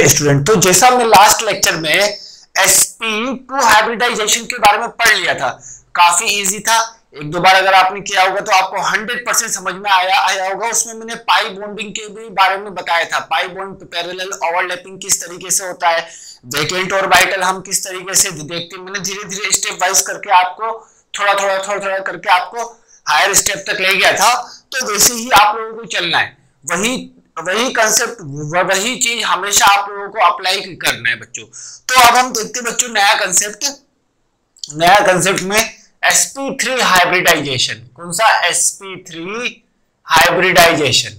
है स्टूडेंट, तो जैसा हमने लास्ट लेक्चर में sp2 हाइब्रिडाइजेशन के बारे में पढ़ लिया था, काफी इजी था। एक दो बार अगर आपने किया होगा तो आपको 100% समझ में आया होगा। उसमें मैंने पाई बॉन्डिंग के भी बारे में बताया था, पाई बॉन्ड पैरेलल ओवरलैपिंग किस तरीके से होता है, वैकेंट ऑर्बिटल हम किस तरीके से देखते हैं। मैंने धीरे धीरे स्टेप वाइज करके आपको थोड़ा थोड़ा करके आपको हायर स्टेप तक ले गया था। तो वैसे ही आप लोगों को चलना है, वही कंसेप्ट, वही चीज हमेशा आप लोगों को अप्लाई करना है बच्चों। तो अब हम देखते हैं बच्चों नया कंसेप्ट में sp3 हाइब्रिडाइजेशन। कौन सा? sp3 hybridisation.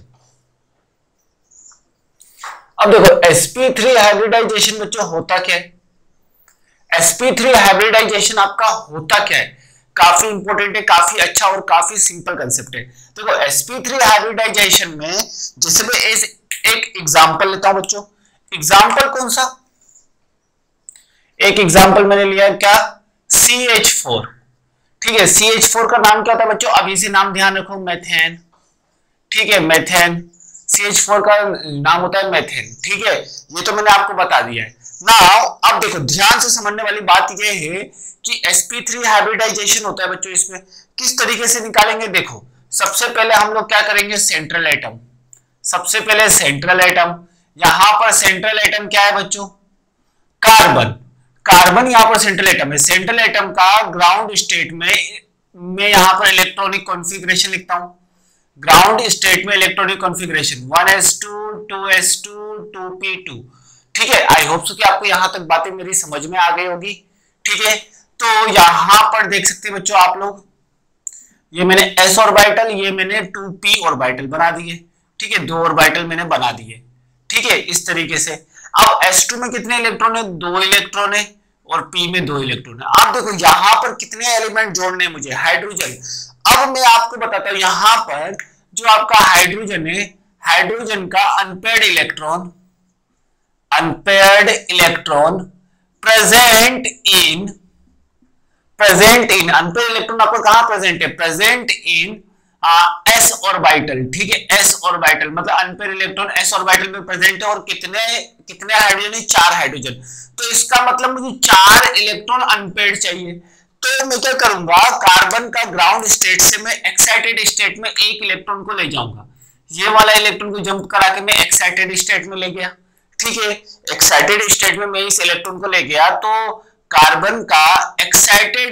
अब देखो sp3 हाइब्रिडाइजेशन बच्चों होता क्या है? sp3 हाइब्रिडाइजेशन आपका होता क्या है? काफी इंपॉर्टेंट है, काफी अच्छा और काफी सिंपल कंसेप्ट है। देखो sp3 हाइब्रिडाइजेशन में जैसे मैं एक एग्जांपल लेता हूं बच्चों। एग्जांपल कौन सा? एक एग्जांपल मैंने लिया क्या? CH4। ठीक है, CH4 का नाम क्या होता है बच्चों? अभी से नाम ध्यान रखो, मेथेन। ठीक है, मेथेन। CH4 का नाम होता है मेथेन। ठीक है, ये तो मैंने आपको बता दिया है। नाउ अब देखो ध्यान से समझने वाली बात ये है कि sp3 हाइब्रिडाइजेशन होता है बच्चों, इसमें किस तरीके से निकालेंगे। देखो सबसे पहले हम लोग क्या करेंगे? Central atom. सबसे पहले सेंट्रल एटम, यहां पर सेंट्रल एटम क्या है बच्चों? कार्बन। कार्बन यहां पर सेंट्रल एटम है। सेंट्रल एटम का ग्राउंड स्टेट में मैं यहां पर इलेक्ट्रॉनिक कॉन्फ़िगरेशन लिखता हूं। ग्राउंड स्टेट में electronic configuration 1s2 2s2 2p2। ठीक है, आई होप सो कि आपको यहां तक बातें मेरी समझ में आ गई होगी। ठीक है, तो यहां पर देख सकते हैं बच्चों आप लोग, ये मैंने s ऑर्बिटल, ये मैंने 2p ऑर्बिटल बना दिए। ठीक है, 2 ऑर्बिटल मैंने बना दिए। ठीक है, इस तरीके से। अब s2 में कितने इलेक्ट्रॉन है? 2 इलेक्ट्रॉन है, और p में 2 इलेक्ट्रॉन है। आप देखो यहां पर कितने एलिमेंट जोड़ने हैं मुझे? हाइड्रोजन। अब मैं आपको बताता हूं, यहां पर जो आपका हाइड्रोजन है, हाइड्रोजन का unpaired electron present in unpaired electron आपको कहां प्रेजेंट है? Present in s orbital. ठीक है, s ऑर्बिटल मतलब अनपेयर्ड इलेक्ट्रॉन s ऑर्बिटल में प्रेजेंट है। और कितने हाइड्रोजन है? 4 हाइड्रोजन। तो इसका मतलब मुझे 4 इलेक्ट्रॉन अनपेयर्ड चाहिए। तो मैं क्या करूंगा? कार्बन का ग्राउंड स्टेट से मैं एक्साइटेड स्टेट में एक इलेक्ट्रॉन को ले जाऊंगा। ये वाला इलेक्ट्रॉन को जंप करा के मैं एक्साइटेड स्टेट में ले गया। ठीक है, एक्साइटेड स्टेट में मैं इस इलेक्ट्रॉन को ले गया, तो कार्बन का एक्साइटेड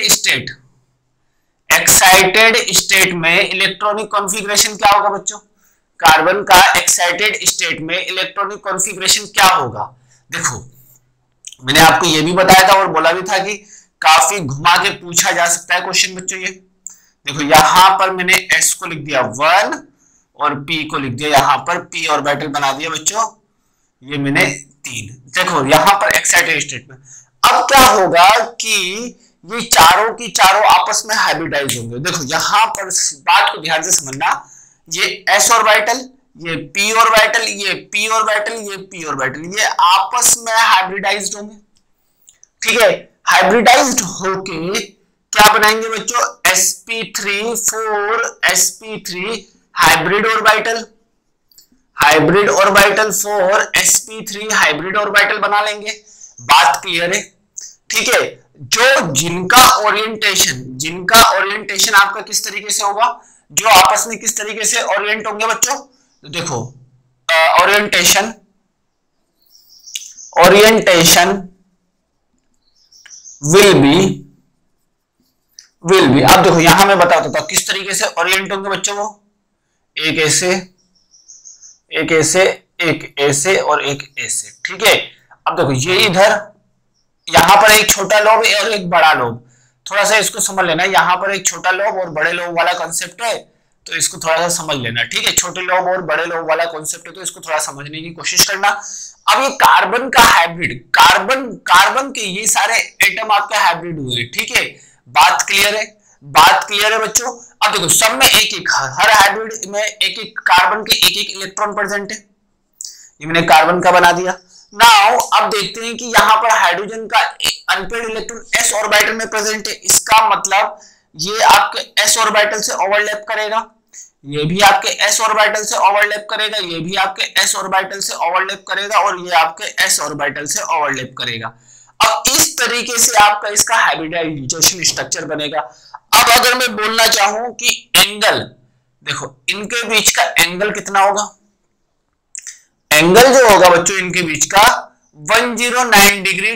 स्टेट में इलेक्ट्रॉनिक कॉन्फ़िगरेशन क्या होगा बच्चों? कार्बन का एक्साइटेड स्टेट में इलेक्ट्रॉनिक कॉन्फ़िगरेशन क्या होगा? देखो मैंने आपको ये भी बताया था और बोला भी था कि काफी घुमा के पूछा जा सकता है क्वेश्चन बच्चों। ये देखो यहां पर मैंने s को लिख दिया 1 और p को लिख दिया, यहां पर p ऑर्बिटल बना दिया बच्चों, ये मैंने 3। देखो यहां पर एक्साइटेड स्टेट में अब क्या होगा कि ये चारों की चारों आपस में हाइब्रिडाइज होंगे। देखो यहां पर बात को ध्यान से समझना, ये s ऑर्बिटल, ये p ऑर्बिटल, ये p ऑर्बिटल, ये p ऑर्बिटल, ये आपस में हाइब्रिडाइज्ड होंगे। ठीक है, हाइब्रिडाइज्ड होके क्या बनाएंगे बच्चों? sp3 4 sp3 hybrid orbital 4 sp3 hybrid orbital बना लेंगे। बात क्लियर है? ठीक है, जिनका ओरिएंटेशन आपका किस तरीके से होगा, जो आपस में किस तरीके से ओरिएंट होंगे बच्चों? तो देखो ओरिएंटेशन विल बी। अब देखो यहां मैं बताता हूं किस तरीके से ओरिएंट होंगे बच्चों। वो एक ऐसे और एक ऐसे। ठीक है, अब देखो ये इधर, यहां पर एक छोटा लोब और एक बड़ा लोब, थोड़ा सा इसको समझ लेना। यहां पर एक छोटा लोब और बड़े लोब वाला कॉन्सेप्ट है, तो इसको थोड़ा सा समझ लेना। ठीक है, छोटे लोब और बड़े लोब वाला कॉन्सेप्ट है, तो इसको थोड़ा समझने की कोशिश करना। अब ये कार्बन का हाइब्रिड, कार्बन के ये सारे एटम आपके हाइब्रिड हुए हैं। ठीक है, बात क्लियर है बच्चों। अब देखो सब में एक हर हाइब्रिड में एक कार्बन के एक इलेक्ट्रॉन प्रेजेंट है। ये मैंने कार्बन का बना दिया। नाउ अब देखते हैं कि यहां पर हाइड्रोजन का अनपेयर्ड इलेक्ट्रॉन s ऑर्बिटल में प्रेजेंट है। इसका मतलब ये आपके s ऑर्बिटल से ओवरलैप करेगा, ये भी आपके s ऑर्बिटल से ओवरलैप करेगा, ये भी आपके s ऑर्बिटल से ओवरलैप करेगा और ये आपके s ऑर्बिटल से ओवरलैप करेगा। अब इस तरीके से आपका इसका हाइब्रिडाइजेशन स्ट्रक्चर बनेगा। अब अगर मैं बोलना चाहूं कि एंगल, देखो इनके बीच का एंगल कितना होगा, एंगल जो होगा बच्चों इनके बीच का 109 डिग्री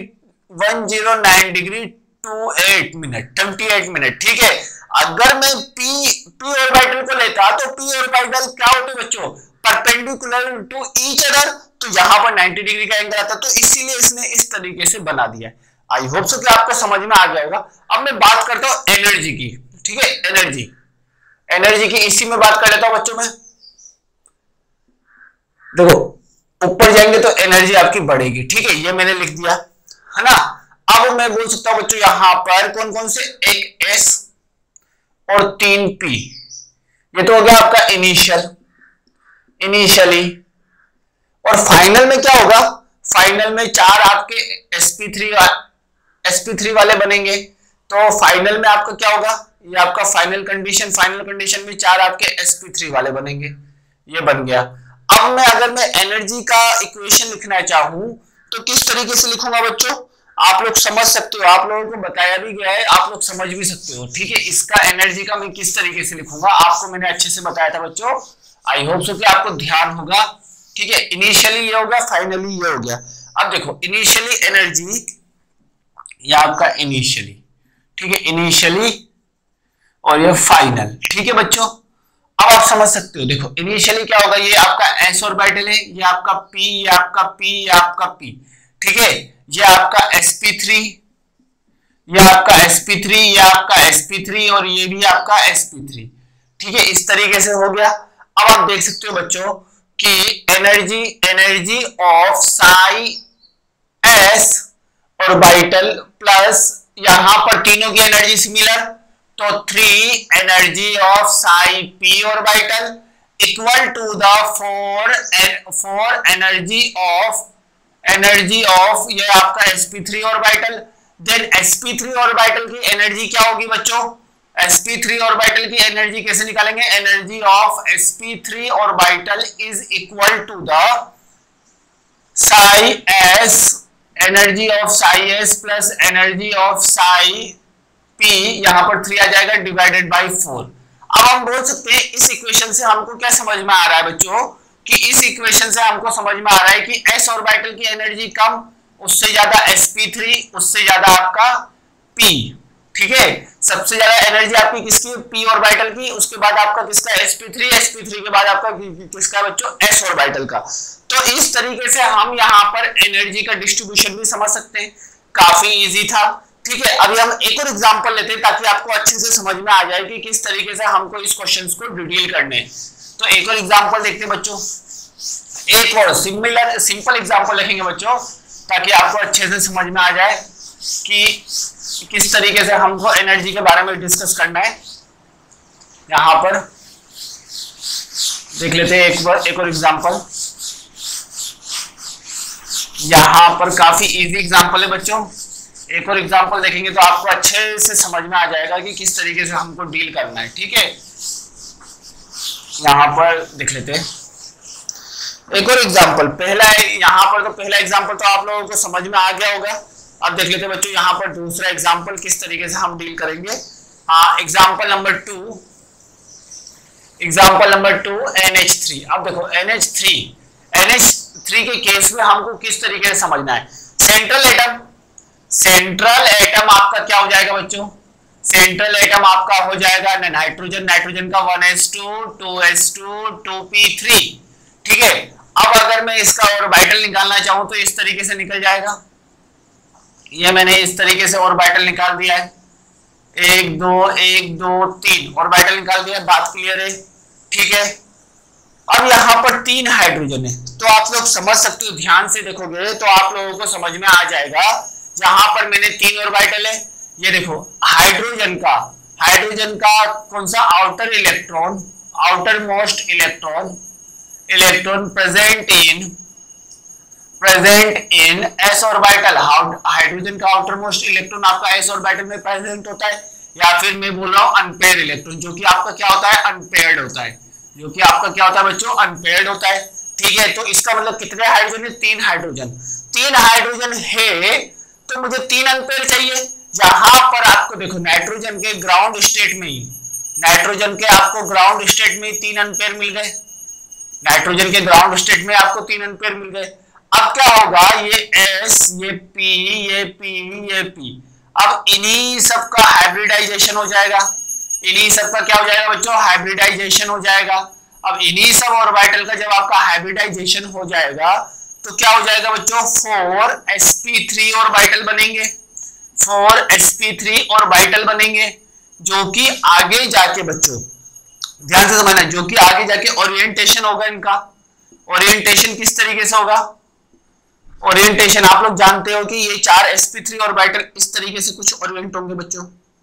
28 मिनट, ठीक है। अगर मैं p ऑर्बिटल को लेता तो p ऑर्बिटल क्या होते बच्चों, परपेंडिकुलर टू ईच अदर, तो यहां पर 90 डिग्री का एंगल आता, तो इसीलिए इसने इस तरीके से बना दिया। आई होप सो कि आपको समझ में आ गया होगा। अब मैं बात करता हूं एनर्जी की, ठीक है, एनर्जी की इसी में बात कर लेता हूं बच्चों में। देखो ऊपर जाएंगे तो एनर्जी आपकी बढ़ेगी, ठीक है, ये मैंने लिख दिया है ना। अब मैं बोल सकता हूं बच्चों यहां पर कौन कौन से, एक S और 3 P, ये तो हो गया आपका इनिशियली। और फाइनल में क्या होगा, फाइनल में 4 आपके sp3 वाले बनेंगे। तो फाइनल में आपका क्या होगा, ये आपका फाइनल कंडीशन में 4 आपके sp3 वाले बनेंगे, ये बन गया। अब मैं अगर मैं एनर्जी का इक्वेशन लिखना चाहूं तो किस तरीके से लिखूंगा बच्चों, आप लोग समझ सकते हो, आप लोगों को बताया भी गया है, आप लोग समझ भी सकते हो, ठीक है। इसका एनर्जी का मैं किस तरीके से लिखूंगा आपको मैंने अच्छे से बताया था बच्चों, आई होप सो कि आपको ध्यान होगा, ठीक है। इनिशियली ये हो गया, फाइनली ये हो गया। अब देखो इनिशियली एनर्जी, ये आपका इनिशियली, ठीक है, इनिशियली और ये फाइनल, ठीक है बच्चों। अब आप समझ सकते हो, देखो इनिशियली क्या होगा, ये आपका s ऑर्बिटल है, ये आपका p, ये आपका p, ये आपका p, ठीक है, ये आपका sp3, ये आपका sp3, ये आपका sp3 और ये भी आपका sp3, ठीक है, इस तरीके से हो गया। अब आप देख सकते हो बच्चों कि energy of psi s orbital plus यहां पर तीनों की एनर्जी सिमिलर, तो 3 energy of psi p orbital equal to the 4 energy of ये आपका sp3 orbital. Then sp3 orbital की एनर्जी क्या होगी बच्चों, sp3 ऑर्बिटल की एनर्जी कैसे निकालेंगे, energy of sp3 orbital is equal to the psi s, energy of psi s plus energy of psi p, यहां पर 3 आ जाएगा डिवाइडेड बाय 4। अब हम बोल सकते हैं इस इक्वेशन से हमको क्या समझ में आ रहा है बच्चों, कि इस इक्वेशन से हमको समझ में आ रहा है कि s ऑर्बिटल की एनर्जी कम, उससे ज्यादा sp3, उससे ज्यादा आपका p, ठीक है। सबसे ज्यादा एनर्जी आपकी किसकी, p ऑर्बिटल की, उसके बाद आपका किसका sp3 के बाद आपका किसका बच्चों, s ऑर्बिटल का। तो इस तरीके से हम यहाँ पर एनर्जी का डिस्ट्रीब्यूशन भी समझ सकते हैं, काफी इजी था, ठीक है। अभी हम एक और एग्जांपल लेते हैं ताकि आपको अच्छे से समझ में आ जाए कि किस तरीके से हमको इस क्वेश्चंस को डिटेल करने हैं। तो एक और एग्जांपल देखते हैं बच्चों, एक और सिंपल एग्जांपल लिखेंगे बच्चों ताकि आपको अच्छे से समझ में आ जाए कि किस तरीके से हमको एनर्जी के बारे में डिस्कस करना है। यहां पर देख लेते हैं एक और एग्जांपल, यहां पर काफी इजी एग्जांपल है बच्चों। एक और एग्जांपल देखेंगे तो आपको अच्छे से समझ में आ जाएगा कि किस तरीके से हमको डील करना है, ठीक है। यहां पर देख लेते हैं एक और एग्जांपल, यहां पर तो पहला एग्जांपल तो आप लोगों को समझ में आ गया होगा। अब देख लेते हैं बच्चों यहां पर दूसरा एग्जांपल किस तरीके से हम डील करेंगे। Example number 2 NH3। अब देखो NH3 के केस में हमको किस तरीके से समझना है। सेंट्रल एटम आपका क्या हो जाएगा बच्चों, सेंट्रल एटम आपका हो जाएगा नाइट्रोजन का 1s2 2s2 2p3, ठीक है। अब अगर मैं इसका ऑर्बिटल निकालना चाहूं तो इस तरीके से निकल जाएगा, ये मैंने इस तरीके से ऑर्बिटल निकाल दिया है, 1 2 1 2 3 ऑर्बिटल निकाल दिया, बात क्लियर है, ठीक है। अब यहाँ पर 3 हाइड्रोजन है, तो आप लोग समझ सकते हो, ध्यान से देखोगे तो आप लोगों को समझ में आ जाएगा। जहां पर मैंने 3 ऑर्बिटल है, ये देखो हाइड्रोजन का कौन सा outer most electron present in s orbital. Hydrogen का आउटर मोस्ट इलेक्ट्रॉन आपका s ऑर्बिटल में प्रेजेंट होता है, या फिर मैं बोल रहा हूं अनपेयर्ड इलेक्ट्रॉन, जो कि आपका क्या होता है, अनपेयर्ड होता है, जो कि आपका क्या होता है बच्चों, अनपेयर्ड होता है। ठीक है, तो इसका मतलब कितने हाइड्रोजन है, 3 हाइड्रोजन। 3 हाइड्रोजन है तो मुझे 3 अनपेयर चाहिए। यहां पर आपको देखो नाइट्रोजन के ग्राउंड स्टेट में ही, नाइट्रोजन के आपको ग्राउंड स्टेट में 3 अनपेयर मिल गए। नाइट्रोजन के ग्राउंड स्टेट में आपको 3 अनपेयर मिल गए। अब क्या होगा, ये S, ये P, ये P, ये P, अब इन्हीं सब का हाइब्रिडाइजेशन हो जाएगा। इन्हीं सब का क्या हो जाएगा बच्चों, हाइब्रिडाइजेशन हो जाएगा। अब इन्हीं सब ऑर्बिटल का जब आपका हाइब्रिडाइजेशन हो जाएगा तो क्या हो जाएगा बच्चों, 4sp3 ऑर्बिटल बनेंगे। 4sp3 ऑर्बिटल बनेंगे जो कि आगे जाके बच्चों ध्यान से समझना, जो कि आगे जाके ओरिएंटेशन होगा इनका। ओरिएंटेशन किस तरीके से होगा, ओरिएंटेशन आप लोग जानते हो कि ये 4 sp3 ऑर्बिटल इस तरीके से कुछ ओरिएंट होंगे बच्चों,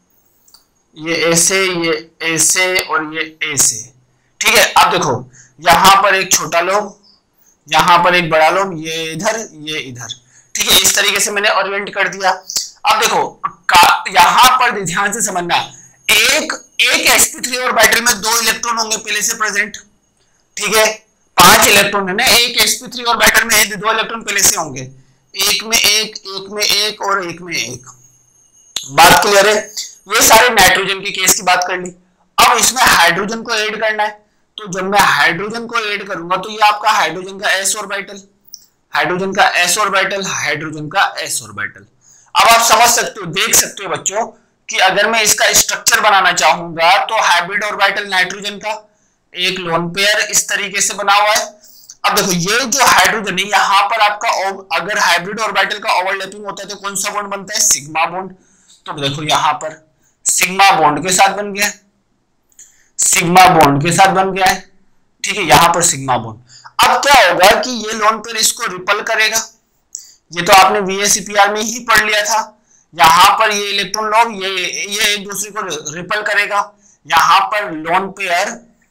ये ऐसे, ये ऐसे और ये ऐसे। ठीक है, अब देखो यहां पर एक छोटा लोब, यहां पर एक बड़ा लोब, ये इधर, ये इधर। ठीक है, इस तरीके से मैंने ओरिएंट कर दिया। अब देखो यहां पर ध्यान से समझना, एक sp3 ऑर्बिटल में 2 इलेक्ट्रॉन होंगे पहले से प्रेजेंट। ठीक है, 5 इलेक्ट्रॉन है ना, एक sp3 ऑर्बिटल में 2 इलेक्ट्रॉन पहले से होंगे, एक में एक और एक में एक। बात क्लियर है? ये सारे नाइट्रोजन के केस की बात कर ली। अब इसमें हाइड्रोजन को ऐड करना है, तो जब मैं हाइड्रोजन को ऐड करूंगा तो ये आपका हाइड्रोजन का s ऑर्बिटल, हाइड्रोजन का s ऑर्बिटल, हाइड्रोजन का s ऑर्बिटल। अब आप समझ सकते हो, देख सकते हो बच्चों कि अगर मैं इसका स्ट्रक्चर बनाना चाहूंगा तो हाइब्रिड ऑर्बिटल नाइट्रोजन का एक लोन पेयर इस तरीके से बना हुआ है। अब देखो ये जो हाइड्रोजन है यहाँ पर आपका अगर हाइब्रिड ऑर्बिटल का ओवरलैपिंग होता है तो कौन सा बॉन्ड बनता है, सिग्मा बॉन्ड। तो देखो यहाँ पर सिग्मा बॉन्ड के साथ बन गया, सिग्मा बॉन्ड के साथ बन गया है। ठीक है, यहाँ पर सिग्मा बॉन्ड। अब क्या होगा कि ये लोन पेयर इसको रिपल करेगा, ये तो आपने VSEPR में ही पढ़ लिया था। यहाँ पर ये इलेक्ट्रॉन लोब ये एक दूसरे को रिपल करेगा, यहाँ पर lone pair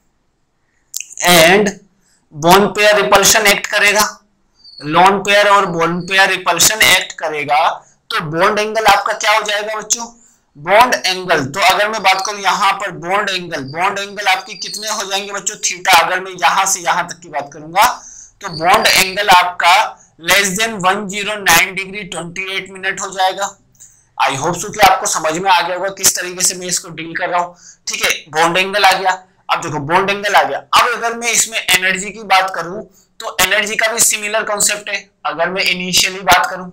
and bond pair repulsion act करेगा, लोन पेयर और बोन पेयर रिपल्शन एक्ट करेगा। तो बॉन्ड एंगल आपका क्या हो जाएगा बच्चों, बॉन्ड एंगल। तो अगर मैं बात करूं यहाँ पर बॉन्ड एंगल आपकी कितने हो जाएंगे बच्चों, थीटा। अगर मैं यहां से यहां तक की बात करूंगा तो बॉन्ड एंगल आपका लेस देन 109 डिग्री 28 मिनट हो जाएगा। आई होप सो कि आपको समझ में आ गया होगा किस तरीके से मैं इसको डील कर रहा हूं। ठीक है, बॉन्ड एंगल आ गया। अब देखो बॉन्ड एंगल आ गया। अब अगर मैं इसमें एनर्जी की बात करूं तो एनर्जी का भी सिमिलर कॉन्सेप्ट है। अगर मैं इनिशियली बात करूं,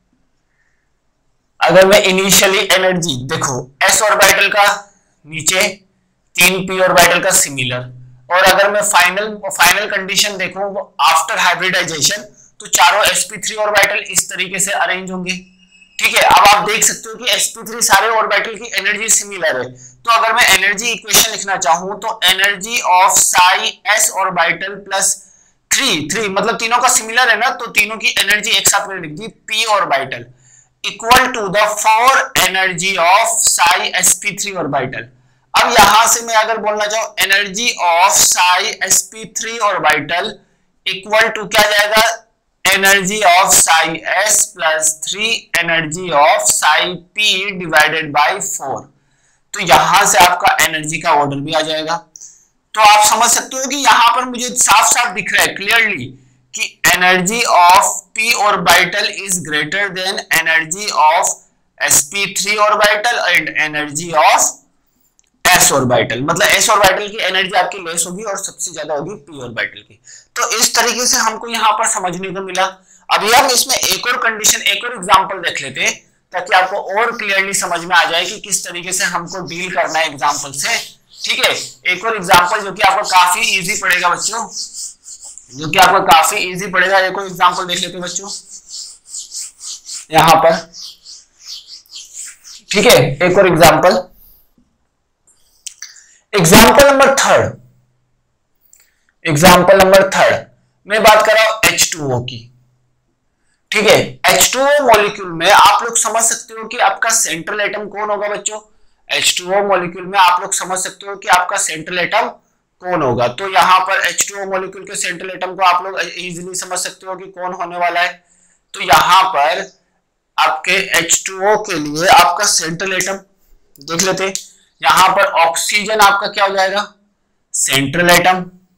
अगर मैं इनिशियली एनर्जी देखो s ऑर्बिटल का नीचे 3p ऑर्बिटल का सिमिलर, और अगर मैं फाइनल कंडीशन देखूं आफ्टर हाइब्रिडाइजेशन तो चारों sp3 ऑर्बिटल इस तरीके से अरेंज होंगे। ठीक है, अब आप देख सकते हो कि sp3 सारे ऑर्बिटल की एनर्जी सिमिलर है। तो अगर मैं एनर्जी इक्वेशन लिखना चाहूं तो energy of psi s orbital plus 3 मतलब तीनों का सिमिलर है ना, तो तीनों की एनर्जी एक साथ में लिख दी, p orbital equal to the 4 energy of psi sp3 orbital. अब यहां से मैं अगर बोलना चाहूं energy of psi sp3 orbital equal to क्या जाएगा, energy of psi s plus 3 energy of psi p divided by 4। तो यहां से आपका एनर्जी का ऑर्डर भी आ जाएगा। तो आप समझ सकते हो कि यहां पर मुझे साफ साफ दिख रहा है क्लियरली कि energy of p orbital is greater than energy of sp3 orbital and energy of s orbital. मतलब s ऑर्बिटल की एनर्जी आपकी लेस होगी और सबसे ज्यादा होगी p ऑर्बिटल की। तो इस तरीके से हमको यहाँ पर समझने को मिला। अभी हम इसमें एक और कंडीशन, एक और एग्जांपल देख लेते हैं ताकि आपको और क्लियरली समझ में आ जाए कि किस तरीके से हमको डील करना है एग्जांपल से। ठीक है, एक और एग्जांपल जो कि आपको काफी इजी पड़ेगा बच्चों, जो कि आपको काफी इजी पड़ेगा। एक और एग्जांपल देख लेते हैं बच्चों यहां पर। ठीक है, एक और एग्जांपल नंबर थर्ड मैं बात कर रहा हूं H2O की। ठीक है, H2O मॉलिक्यूल में आप लोग समझ सकते हो कि आपका सेंट्रल एटम कौन होगा बच्चों। H2O मॉलिक्यूल में आप लोग समझ सकते हो कि आपका सेंट्रल एटम कौन होगा। तो यहाँ पर H2O मॉलिक्यूल के सेंट्रल एटम को आप लोग इजीली समझ सकते हो कि कौन होने वाला है। तो यहाँ पर आपके H2O के लिए आपका सेंट्रल एटम देख लेते हैं। यहाँ पर ऑक्सीजन आपका क्या हो जाएगा, सेंट्रल एटम।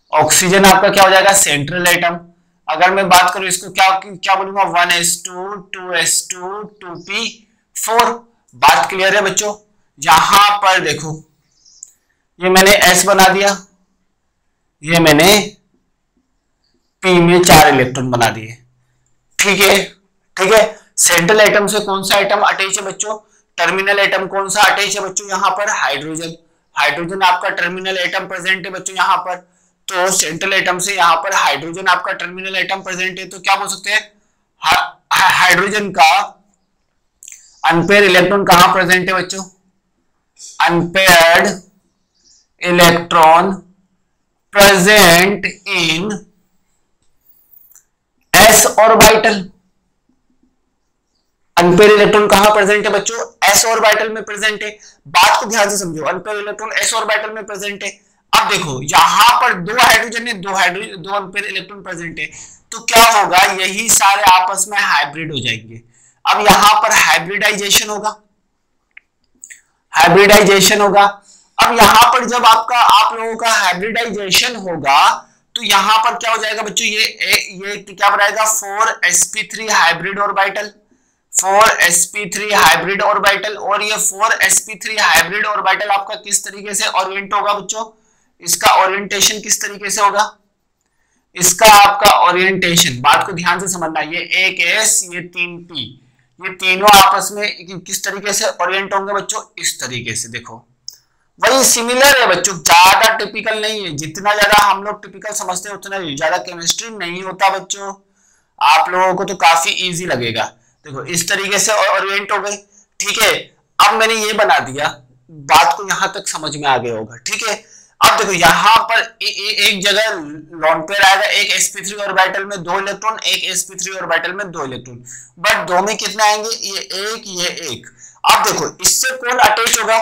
ऑक्सीजन आपका क्या हो जाएगा, सेंट्रल एटम। अगर मैं बात करूं इसको क्या क्या बोलूंगा, 1s2 2s2 2p4। बात क्लियर है बच्चों। यहां पर देखो ये मैंने s बना दिया, ये मैंने p में 4 इलेक्ट्रॉन बना दिए। ठीक है, ठीक है। सेंट्रल एटम से कौन सा एटम अटैच है बच्चों, टर्मिनल एटम कौन सा अटैच है बच्चों, यहाँ पर हाइड्रोजन। हाइड्रोजन आपका टर्मिनल एटम प्रेजेंट है बच्चों यहाँ पर। तो सेंट्रल एटम से यहाँ पर हाइड्रोजन आपका टर्मिनल एटम प्रेजेंट है, तो क्या बोल सकते हैं, हाइड्रोजन का अनपेयर इलेक्ट्रॉन कहां प्रेजेंट है बच्चों, unpaired electron present in s orbital. Unpair electron कहां प्रेजेंट है बच्चों, s ऑर्बिटल में प्रेजेंट है। बात को ध्यान से समझो, अनपेयर इलेक्ट्रॉन s ऑर्बिटल में प्रेजेंट है। अब देखो यहां पर दो हाइड्रोजन है, दो अनपेयर इलेक्ट्रॉन प्रेजेंट है, तो क्या होगा, यही सारे आपस में हाइब्रिड हो जाएंगे। अब यहां पर हाइब्रिडाइजेशन होगा, हाइब्रिडाइजेशन होगा। अब यहां पर जब आपका आप लोगों का हाइब्रिडाइजेशन होगा तो यहां पर क्या हो जाएगा बच्चों, ये क्या बनाएगा, 4sp3 hybrid orbital, 4sp3 hybrid orbital. और ये 4sp3 हाइब्रिड ऑर्बिटल आपका किस तरीके से ओरिएंट होगा बच्चों, इसका ओरिएंटेशन किस तरीके से होगा, इसका आपका ओरिएंटेशन, बात को ध्यान से समझना, ये एक s ये 3p, ये तीनों आपस में किस तरीके से ओरिएंट होंगे बच्चों, इस तरीके से। देखो वही सिमिलर है बच्चों, ज्यादा टिपिकल नहीं है। जितना ज्यादा हम लोग टिपिकल समझते हैं उतना ज्यादा केमिस्ट्री नहीं होता बच्चों, आप लोगों को तो काफी इजी लगेगा। देखो इस तरीके से ओरिएंट हो गए। ठीक है, अब मैंने ये बना दिया, बात को यहां तक समझ में आ गया होगा। ठीक है, अब देखो यहां पर एक जगह लोन पेयर आएगा, एक sp3 ऑर्बिटल में 2 इलेक्ट्रॉन, एक sp3 ऑर्बिटल में 2 इलेक्ट्रॉन, बट दो में कितना आएंगे, ये एक, ये एक। अब देखो इससे कौन अटैच होगा,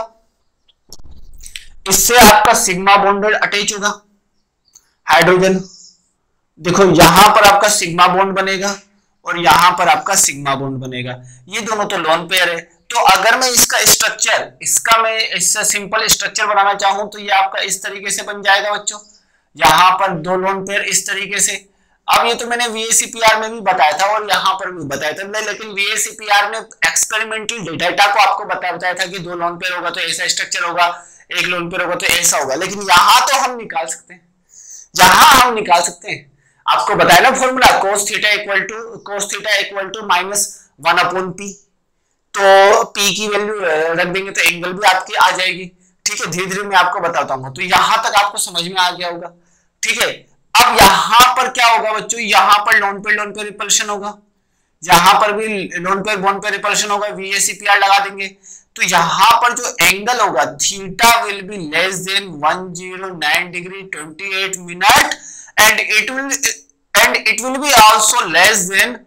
इससे आपका सिग्मा बॉन्ड अटैच होगा, हाइड्रोजन। देखो यहां पर आपका सिग्मा बॉन्ड बनेगा और यहां पर आपका सिग्मा बॉन्ड बनेगा, ये दोनों तो लोन पेयर है। तो अगर मैं इसका स्ट्रक्चर, इसका मैं इससे सिंपल स्ट्रक्चर बनाना चाहूं तो ये आपका इस तरीके से बन जाएगा बच्चों, यहां पर 2 लोन पेयर इस तरीके से। अब ये तो मैंने VACPR में भी बताया था और यहाँ पर भी बताया था, लेकिन VACPR में एक्सपेरिमेंटल डेटा को आपको बताया था कि 2 लोन पेयर होगा तो ऐसा स्ट्रक्चर होगा, एक लोन पेयर होगा तो ऐसा होगा। लेकिन यहाँ तो हम निकाल सकते हैं, यहाँ हम निकाल सकते हैं। आपको बताया ना formula, cos theta equal to -1/p। तो p की वैल्यू रख देंगे तो एंगल भी आपकी आ जाएगी। ठीक है, धीरे धीरे मैं आपको बताता हूँ। तो यहां तक आपको समझ में आ गया होगा। ठीक है, अब यहां पर क्या होगा बच्चों, यहां पर लोन पेयर रिपल्शन होगा, यहां पर भी lone pair bond pair repulsion होगा, VACPR लगा देंगे। तो यहां पर जो एंगल होगा theta will be less than 109 degree 28 minute and it will be also less than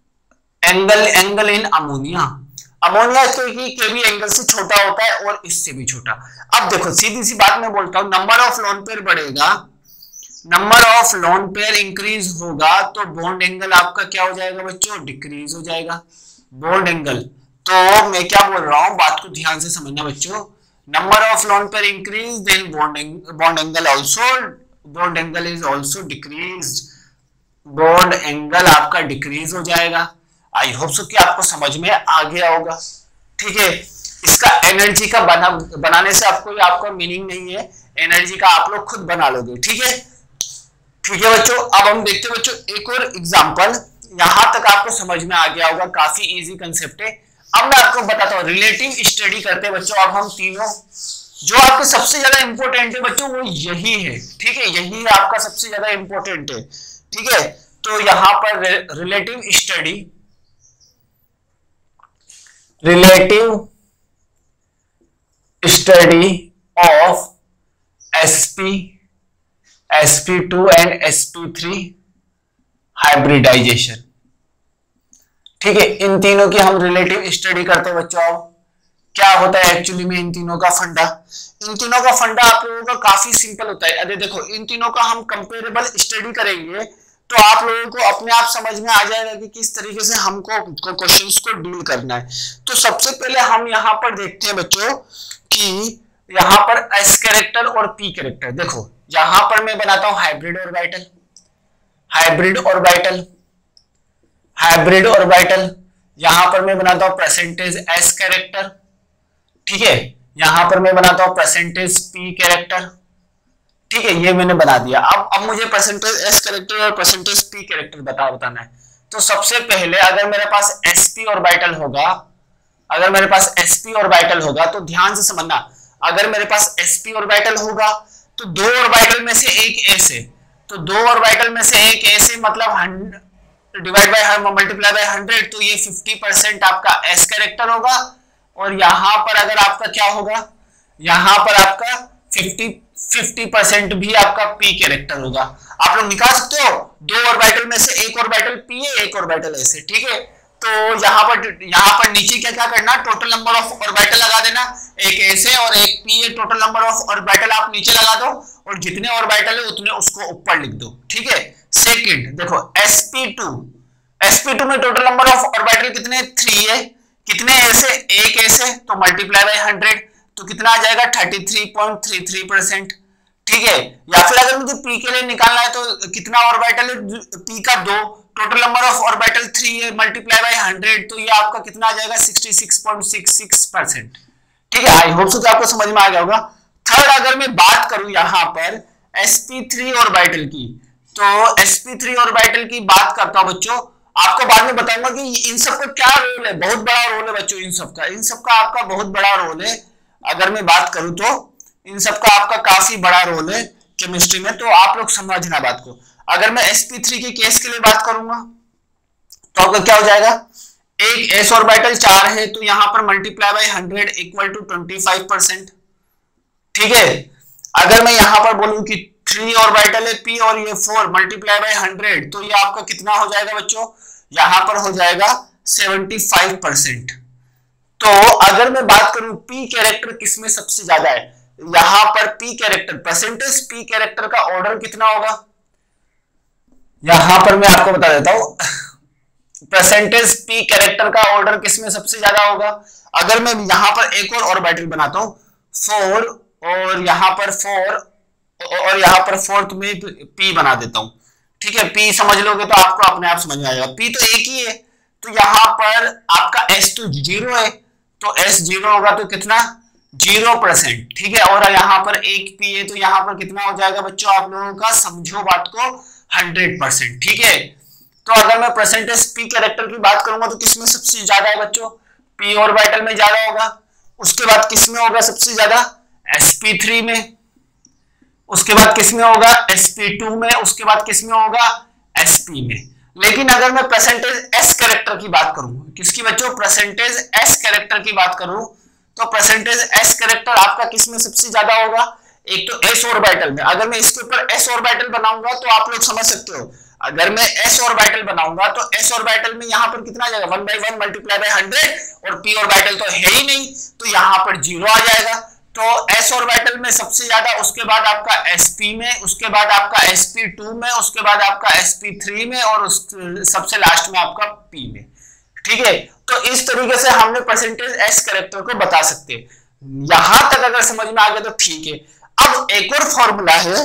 angle in ammonia. Ammonia के भी एंगल से छोटा होता है और इससे भी छोटा। अब देखो सीधी सी बात मैं बोलता हूं, नंबर ऑफ लोन पेयर बढ़ेगा, number of lone pair increase होगा तो बॉन्ड एंगल आपका क्या हो जाएगा बच्चों, डिक्रीज हो जाएगा बॉन्ड एंगल। तो मैं क्या बोल रहा हूं, बात को ध्यान से समझना बच्चों, number of lone pair increase then bond angle is also decrease, bond angle आपका डिक्रीज हो जाएगा। आई होप सो कि आपको समझ में आ गया होगा। ठीक है, इसका एनर्जी का बनाने से आपको मीनिंग नहीं है, एनर्जी का आप लोग खुद बना लोगे। ठीक है, ठीक है बच्चों। अब हम देखते हैं बच्चों एक और एग्जांपल, यहां तक आपको समझ में आ गया होगा, काफी इजी कंसेप्ट है। अब मैं आपको बताता हूं, रिलेटिव स्टडी करते हैं बच्चों। अब हम तीनों, जो आपके सबसे ज्यादा इंपॉर्टेंट है बच्चों वो यही है। ठीक है, यही आपका सबसे ज्यादा इंपॉर्टेंट है। ठीक है, तो यहां पर relative study of sp2 and sp3 hybridization. ठीक है, इन तीनों की हम रिलेटिव स्टडी करते हैं बच्चों। अब क्या होता है एक्चुअली में इन तीनों का फंडा, आप लोगों का काफी सिंपल होता है। अरे देखो इन तीनों का हम कंपेरेबल स्टडी करेंगे तो आप लोगों को अपने आप समझ में आ जाएगा कि किस तरीके से हमको क्वेश्चंस को डील करना है। तो सबसे पहले हम यहाँ पर देखते हैं बच्चों कि यहाँ पर S कैरेक्टर और P कैरेक्टर। देखो यहां पर मैं बनाता हूं hybrid orbital, hybrid orbital, hybrid orbital. यहां पर मैं बनाता हूं परसेंटेज एस कैरेक्टर, ठीक है, यहां पर मैं बनाता हूं परसेंटेज पी कैरेक्टर, ठीक है, ये मैंने बना दिया। अब मुझे परसेंटेज एस कैरेक्टर और परसेंटेज पी कैरेक्टर बताना है। तो सबसे पहले अगर मेरे पास एसपी ऑर्बिटल होगा, अगर मेरे पास sp ऑर्बिटल होगा तो ध्यान से समझना, अगर मेरे पास sp ऑर्बिटल होगा तो दो ऑर्बिटल में से एक s है, तो दो ऑर्बिटल में से एक s है, मतलब डिवाइड बाय मल्टीप्लाई बाय 100, तो ये 50% आपका s कैरेक्टर होगा। और यहां पर अगर आपका क्या होगा, यहां पर आपका 50% भी आपका p कैरेक्टर होगा। आप लोग निकाल सकते हो, दो ऑर्बिटल में से एक ऑर्बिटल p है, एक ऑर्बिटल s है, ठीक है। तो यहाँ पर नीचे क्या क्या करना, टोटल नंबर ऑफ ऑर्बिटल लगा देना, एक s है और एक p है, टोटल नंबर ऑफ ऑर्बिटल आप नीचे लगा दो और जितने ऑर्बिटल है उतने उसको ऊपर लिख दो, ठीक है। सेकंड देखो sp2 में टोटल नंबर ऑफ ऑर्बिटल कितने, 3 है, कितने s है, एक s है, तो मल्टीप्लाई बाय 100, तो कितना आ जाएगा 33.33%, ठीक है। या फिर अगर मुझे p के लिए निकालना है तो कितना ऑर्बिटल है, p का 2, टोटल नंबर ऑफ ऑर्बिटल 3 है, मल्टीप्लाई बाय 100, तो ये आपका कितना आ जाएगा 66.66%, ठीक है। आई होप सो आपको समझ में आ गया होगा। थर्ड अगर मैं बात करूं यहां पर sp3 ऑर्बिटल की, तो sp3 ऑर्बिटल की बात करता हूं बच्चों, आपको बाद में बताऊंगा कि इन सब का क्या रोल है, बहुत बड़ा रोल है बच्चों, इन सब का आपका बहुत बड़ा रोल है। अगर मैं बात करूं तो इन सब का आपका काफी बड़ा रोल है केमिस्ट्री में, तो आप लोग समझना बात को। अगर मैं sp3 के केस के लिए बात करूंगा तो आपका क्या हो जाएगा, एक s ऑर्बिटल 4 है, तो यहां पर मल्टीप्लाई बाय 100 इक्वल टू 25%, ठीक है। अगर मैं यहां पर बोलूं कि 3 ऑर्बिटल है p और ये 4, मल्टीप्लाई बाय 100, तो ये आपका कितना हो जाएगा बच्चों, यहां पर हो जाएगा 75%। तो अगर मैं बात करूं p कैरेक्टर किसमें सबसे ज्यादा है, यहां पर p character, percentage p character का ऑर्डर कितना होगा, यहां पर मैं आपको बता देता हूं, परसेंटेज p कैरेक्टर का ऑर्डर किसमें सबसे ज्यादा होगा। अगर मैं यहां पर एक और ऑर्बिटल बनाता हूं 4 और यहां पर 4 और यहां पर फोर्थ में p बना देता हूं, ठीक है, p समझ लोगे तो आपको अपने आप समझ में आ जाएगा, p तो एक ही है, तो यहां पर आपका s तो 0 है, तो s 0 होगा तो कितना 0%, ठीक है। और यहां पर एक p है, तो यहां पर कितना हो जाएगा बच्चों, आप लोगों का समझो बात को 100%, ठीक है। तो अगर मैं परसेंटेज p कैरेक्टर की बात करूंगा तो किसमें सबसे ज्यादा है बच्चों, p ऑर्बिटल में ज्यादा होगा, उसके बाद किसमें होगा सबसे ज्यादा, sp3 में, उसके बाद किसमें होगा sp2 में, उसके बाद किसमें होगा sp में। लेकिन अगर मैं परसेंटेज s कैरेक्टर की बात करूं, किसकी बच्चों, परसेंटेज s कैरेक्टर की बात करूं, तो परसेंटेज s कैरेक्टर आपका किसमें सबसे ज्यादा होगा, एक तो s ऑर्बिटल में। अगर मैं इसके ऊपर s ऑर्बिटल बनाऊंगा तो आप लोग समझ सकते हो, अगर मैं s ऑर्बिटल बनाऊंगा तो s ऑर्बिटल में यहां पर कितना आ जाएगा 1/1 मल्टीप्लाई बाय 100, और p ऑर्बिटल तो है ही नहीं, तो यहां पर 0 आ जाएगा। तो s ऑर्बिटल में सबसे ज्यादा, उसके बाद आपका sp में, उसके बाद आपका sp2 में, उसके बाद आपका sp3 में, और सबसे लास्ट में आपका p में, ठीक है। तो इस तरीके से हमने परसेंटेज s कैरेक्टर को बता सकते हैं। यहां तक अगर समझ में आ गया तो ठीक है। अब एक और फॉर्मूला है,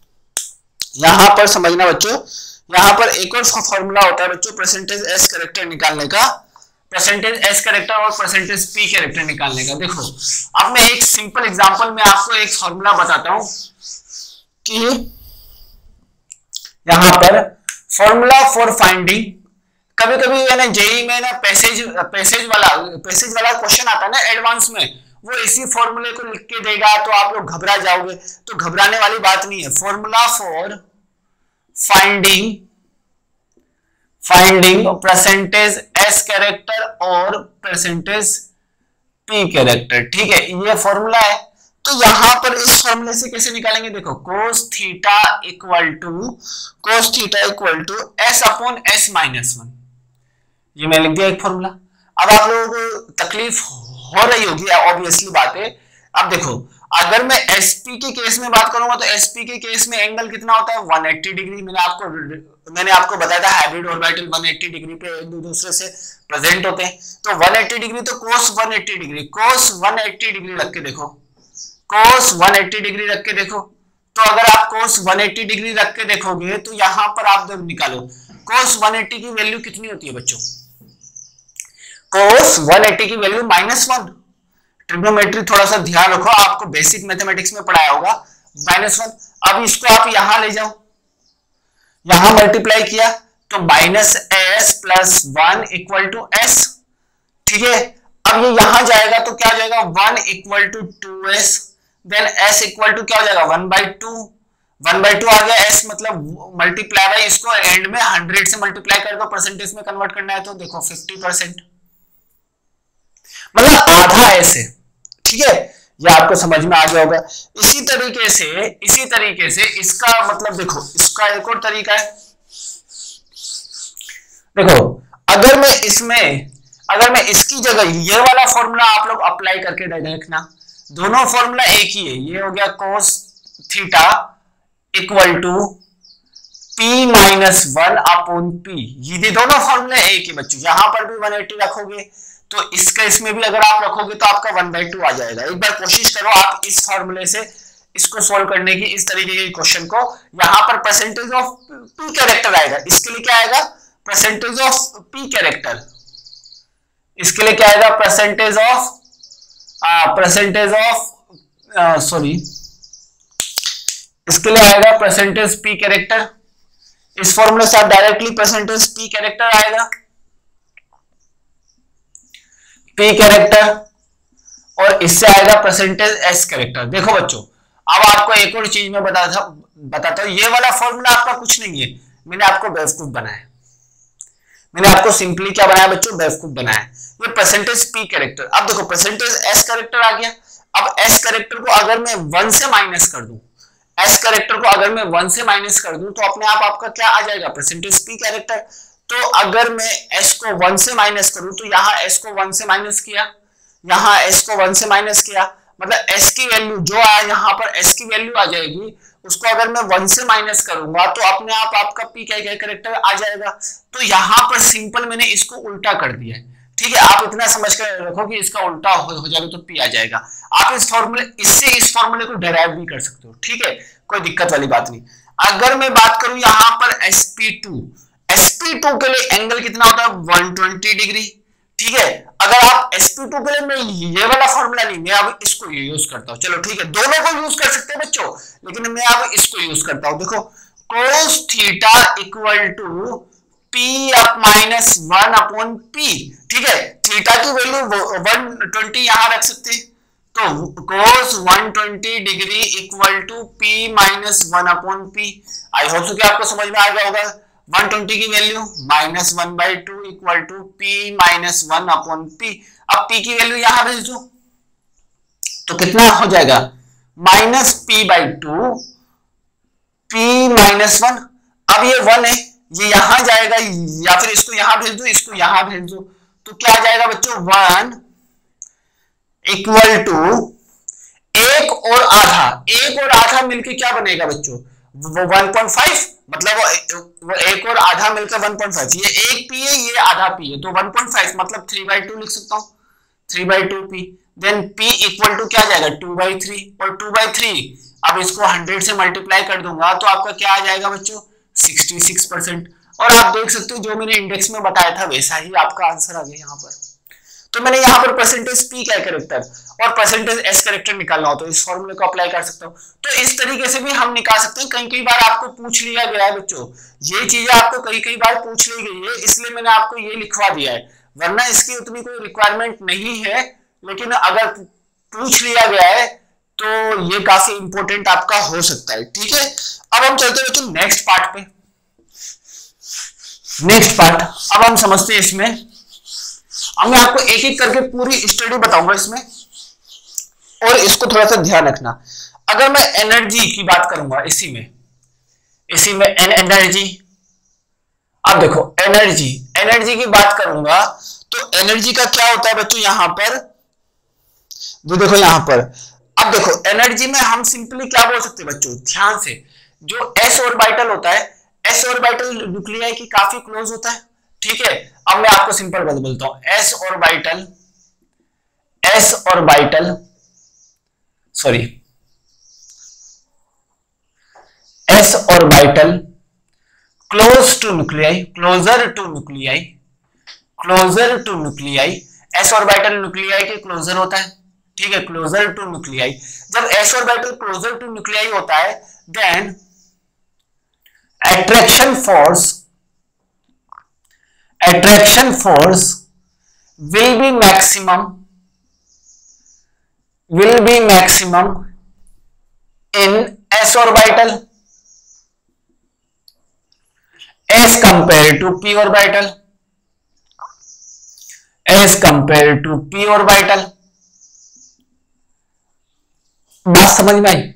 यहां पर समझना बच्चों, यहां पर एक और फॉर्मूला होता है बच्चों परसेंटेज s कैरेक्टर निकालने का, परसेंटेज s कैरेक्टर और परसेंटेज p कैरेक्टर निकालने का। देखो अब मैं एक सिंपल एग्जांपल में आपको एक फॉर्मूला बताता हूं कि यहां पर फॉर्मूला फॉर फाइंडिंग, कभी कभी है ना जेई में ना पैसेज वाला क्वेश्चन आता है ना एडवांस में, वो इसी फॉर्मूले को लिख के देगा तो आप लोग घबरा जाओगे, तो घबराने वाली बात नहीं है। Formula for finding percentage s character और परसेंटेज पी कैरेक्टर, ठीक है, ये फॉर्मूला है। तो यहां पर इस फॉर्मूले से कैसे निकालेंगे, देखो cos theta equal to s upon s minus 1, ये मैं लिख दिया एक फॉर्मूला। अब आप लोगों को तकलीफ हो रही होगी, ऑब्वियसली बात है। अब देखो अगर मैं sp के केस में बात करूंगा तो sp के केस में एंगल कितना होता है 180 डिग्री। मैंने आपको बताया था हाइब्रिड ऑर्बिटल 180 डिग्री पे एक दूसरे से प्रेजेंट होते हैं, तो 180 डिग्री तो cos 180 डिग्री, cos 180 डिग्री रख के देखो, cos 180 डिग्री रख के देखो, तो अगर आप cos 180 डिग्री रख के देखोगे तो यहां पर आप निकालो cos 180 की वैल्यू कितनी होती है बच्चों, cos 180 की वैल्यू -1। ट्रिग्नोमेट्री थोड़ा सा ध्यान रखो, आपको बेसिक मैथमेटिक्स में पढ़ाया होगा, -1। अब इसको आप यहां ले जाओ, यहां मल्टीप्लाई किया तो -s + 1 = s, ठीक है। अब ये यहां जाएगा तो क्या हो जाएगा, 1 = 2s, देन s = क्या हो जाएगा 1/2, 1/2 आ गया, s मतलब मल्टीप्लाई बाय, इसको एंड में 100 से मल्टीप्लाई कर दो, परसेंटेज में कन्वर्ट करना है तो देखो 50%, मतलब आधा s है, ठीक है। ये आपको समझ में आ गया होगा। इसी तरीके से इसका मतलब देखो, इसका एक और तरीका है, देखो अगर मैं इसकी जगह ये वाला फॉर्मूला आप लोग अप्लाई करके देखना, दोनों फॉर्मूला एक ही है, ये हो गया cos थीटा = p-1/p, ये दोनों फॉर्मूले एक ही बच्चों। यहां पर भी 180 रखोगे तो इसमें भी अगर आप रखोगे तो आपका 1/2 आ जाएगा। एक बार कोशिश करो आप इस फॉर्मूले से इसको सॉल्व करने की, इस तरीके के क्वेश्चन को। यहां पर परसेंटेज ऑफ p कैरेक्टर आएगा, इसके लिए क्या आएगा, परसेंटेज ऑफ p कैरेक्टर, इसके लिए क्या आएगा, परसेंटेज p कैरेक्टर। इस फॉर्मूले से आप डायरेक्टली परसेंटेज p कैरेक्टर आएगा, p कैरेक्टर, और इससे आएगा परसेंटेज s कैरेक्टर। देखो बच्चों, अब आपको एक और चीज मैं बताता हूं, ये वाला फॉर्मूला आपका कुछ नहीं है, मैंने आपको बेवकूफ बनाया, मैंने आपको सिंपली क्या बनाया बच्चों, बेवकूफ बनाया। ये परसेंटेज p कैरेक्टर, अब देखो परसेंटेज s कैरेक्टर आ गया। अब s कैरेक्टर को अगर मैं 1 से माइनस कर दूं, s कैरेक्टर को अगर मैं 1 से माइनस कर दूं तो अपने आप आपका क्या आ जाएगा, परसेंटेज p कैरेक्टर। तो अगर मैं s को 1 से माइनस करूं तो यहाँ s को 1 से माइनस किया, यहाँ s को 1 से माइनस किया, मतलब s की वैल्यू जो आया यहाँ पर s की वैल्यू आ जाएगी, उसको अगर मैं 1 से माइनस करूंगा तो अपने आप आपका p क्या कैरेक्टर आ जाएगा। तो यहाँ पर सिंपल मैंने इसको उल्टा कर दिया है, ठीक है। आप इतना समझ कर रखो कि इसका उल्टा हो जाएगा तो p आ जाएगा। आप इस फॉर्मूले को डिराइव भी कर सकते हो, ठीक है, कोई दिक्कत वाली बात नहीं। अगर मैं बात करूं यहाँ पर sp2 के लिए एंगल कितना होता है, 120 डिग्री, ठीक है। अगर आप sp2 के लिए मैं ये वाला फॉर्मूला नहीं, मैं अब इसको यूज करता हूं, चलो ठीक है, दोनों को यूज कर सकते हैं बच्चों, लेकिन मैं अब इसको यूज करता हूं। देखो cos थीटा = p-1/p, ठीक है। थीटा की वैल्यू 120 यहां रख सकते हैं, तो cos 120 degree = p-1/p। I hope so कि आपको समझ में आ गया होगा। 120 की वैल्यू -1/2 = p-1/p। अब p की वैल्यू यहां भेज दो तो कितना हो जाएगा, -p/2 p-1। अब ये 1 है, ये यहां जाएगा, या फिर इसको यहां भेज दो, इसको यहां भेज दो, तो क्या आ जाएगा बच्चों, 1 = 1 और आधा मिलके क्या बनेगा बच्चों, वो 1.5, मतलब वो 1 और आधा मिलकर 1.5। ये 1 p है, ये आधा p है, तो 1.5 मतलब 3/2 लिख सकता हूं, 3/2 p। देन p = क्या आ जाएगा, 2/3, और 2/3 अब इसको 100 से मल्टीप्लाई कर दूंगा तो आपका क्या आ जाएगा बच्चों, 66%। और आप देख सकते हो जो मैंने इंडेक्स में बताया था वैसा ही आपका आंसर आ गया यहाँ पर। तो मैंने यहाँ पर परसेंटेज p क्या कैरेक्टर और परसेंटेज s कैरेक्टर निकालना हो तो इस फॉर्मूले को अप्लाई कर सकता हूँ। तो इस तरीके से भी हम निकाल सकते हैं। कई बार आपको पूछ लिया गया है बच्चों, ये चीजें आपको कई बार पूछ ली गई है, इसलिए मैंने आपको ये लिखवा दिया है, वरना इसकी उतनी कोई रिक्वायरमेंट नहीं है, लेकिन अगर पूछ लिया गया है तो ये काफी इंपॉर्टेंट आपका हो सकता है, ठीक है। अब हम चलते हैं बच्चों नेक्स्ट पार्ट पे। नेक्स्ट पार्ट अब हम समझते हैं इसमें, अब मैं आपको एक एक करके पूरी स्टडी बताऊंगा इसमें, और इसको थोड़ा सा ध्यान रखना। अगर मैं एनर्जी की बात करूंगा इसी में एनर्जी, अब देखो एनर्जी की बात करूंगा तो एनर्जी का क्या होता है बच्चों, यहां पर देखो, यहां पर अब देखो एनर्जी में हम सिंपली क्या बोल सकते हैं बच्चों, ध्यान से, जो s ऑर्बिटल होता है, s ऑर्बिटल न्यूक्लियाई की काफी क्लोज होता है, ठीक है। अब मैं आपको सिंपल बात बोलता हूं, s orbital sorry s orbital close to nuclei, closer to nuclei, closer to nuclei, s orbital nuclei के closer होता है, ठीक है, closer to nuclei। जब s orbital closer to nuclei होता है, then attraction force will be maximum in s orbital as compared to p orbital, as compared to p orbital। बात समझ में आई?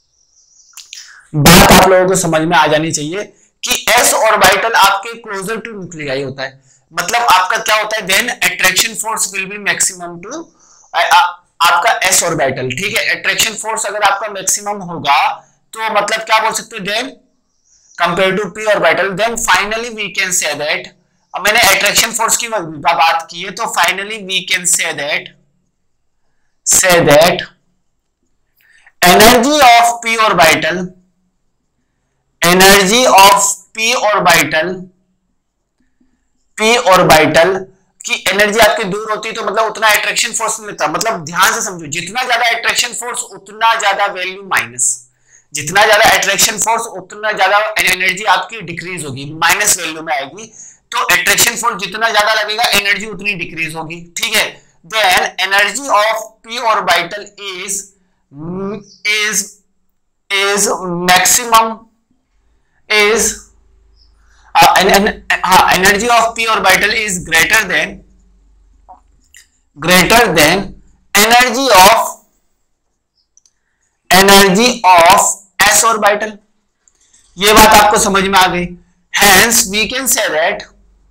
बात आप लोगों को समझ में आ जानी चाहिए कि s ऑर्बिटल आपके क्लोजर टू न्यूक्लियाई होता है, मतलब आपका क्या होता है, then attraction force will be maximum to आपका s ऑर्बिटल, ठीक है। अट्रैक्शन फोर्स अगर आपका मैक्सिमम होगा तो मतलब क्या बोल सकते हैं, then compare to p orbital, then finally we can say that, अब मैंने अट्रैक्शन फोर्स की बात की है, तो finally we can say that energy of p orbital, energy of p orbital की एनर्जी आपकी दूर होती है तो मतलब उतना अट्रैक्शन फोर्स मिलता है। मतलब ध्यान से समझो, जितना ज्यादा अट्रैक्शन फोर्स उतना ज्यादा वैल्यू माइनस, जितना ज्यादा अट्रैक्शन फोर्स उतना ज्यादा एनर्जी आपकी डिक्रीज होगी, माइनस वैल्यू में आएगी। तो अट्रैक्शन फोर्स जितना ज्यादा लगेगा एनर्जी उतनी डिक्रीज होगी, ठीक है। Then energy of p orbital is maximum is energy of p orbital is greater than energy of s orbital। ये बात आपको समझ में आ गई। hence we can say that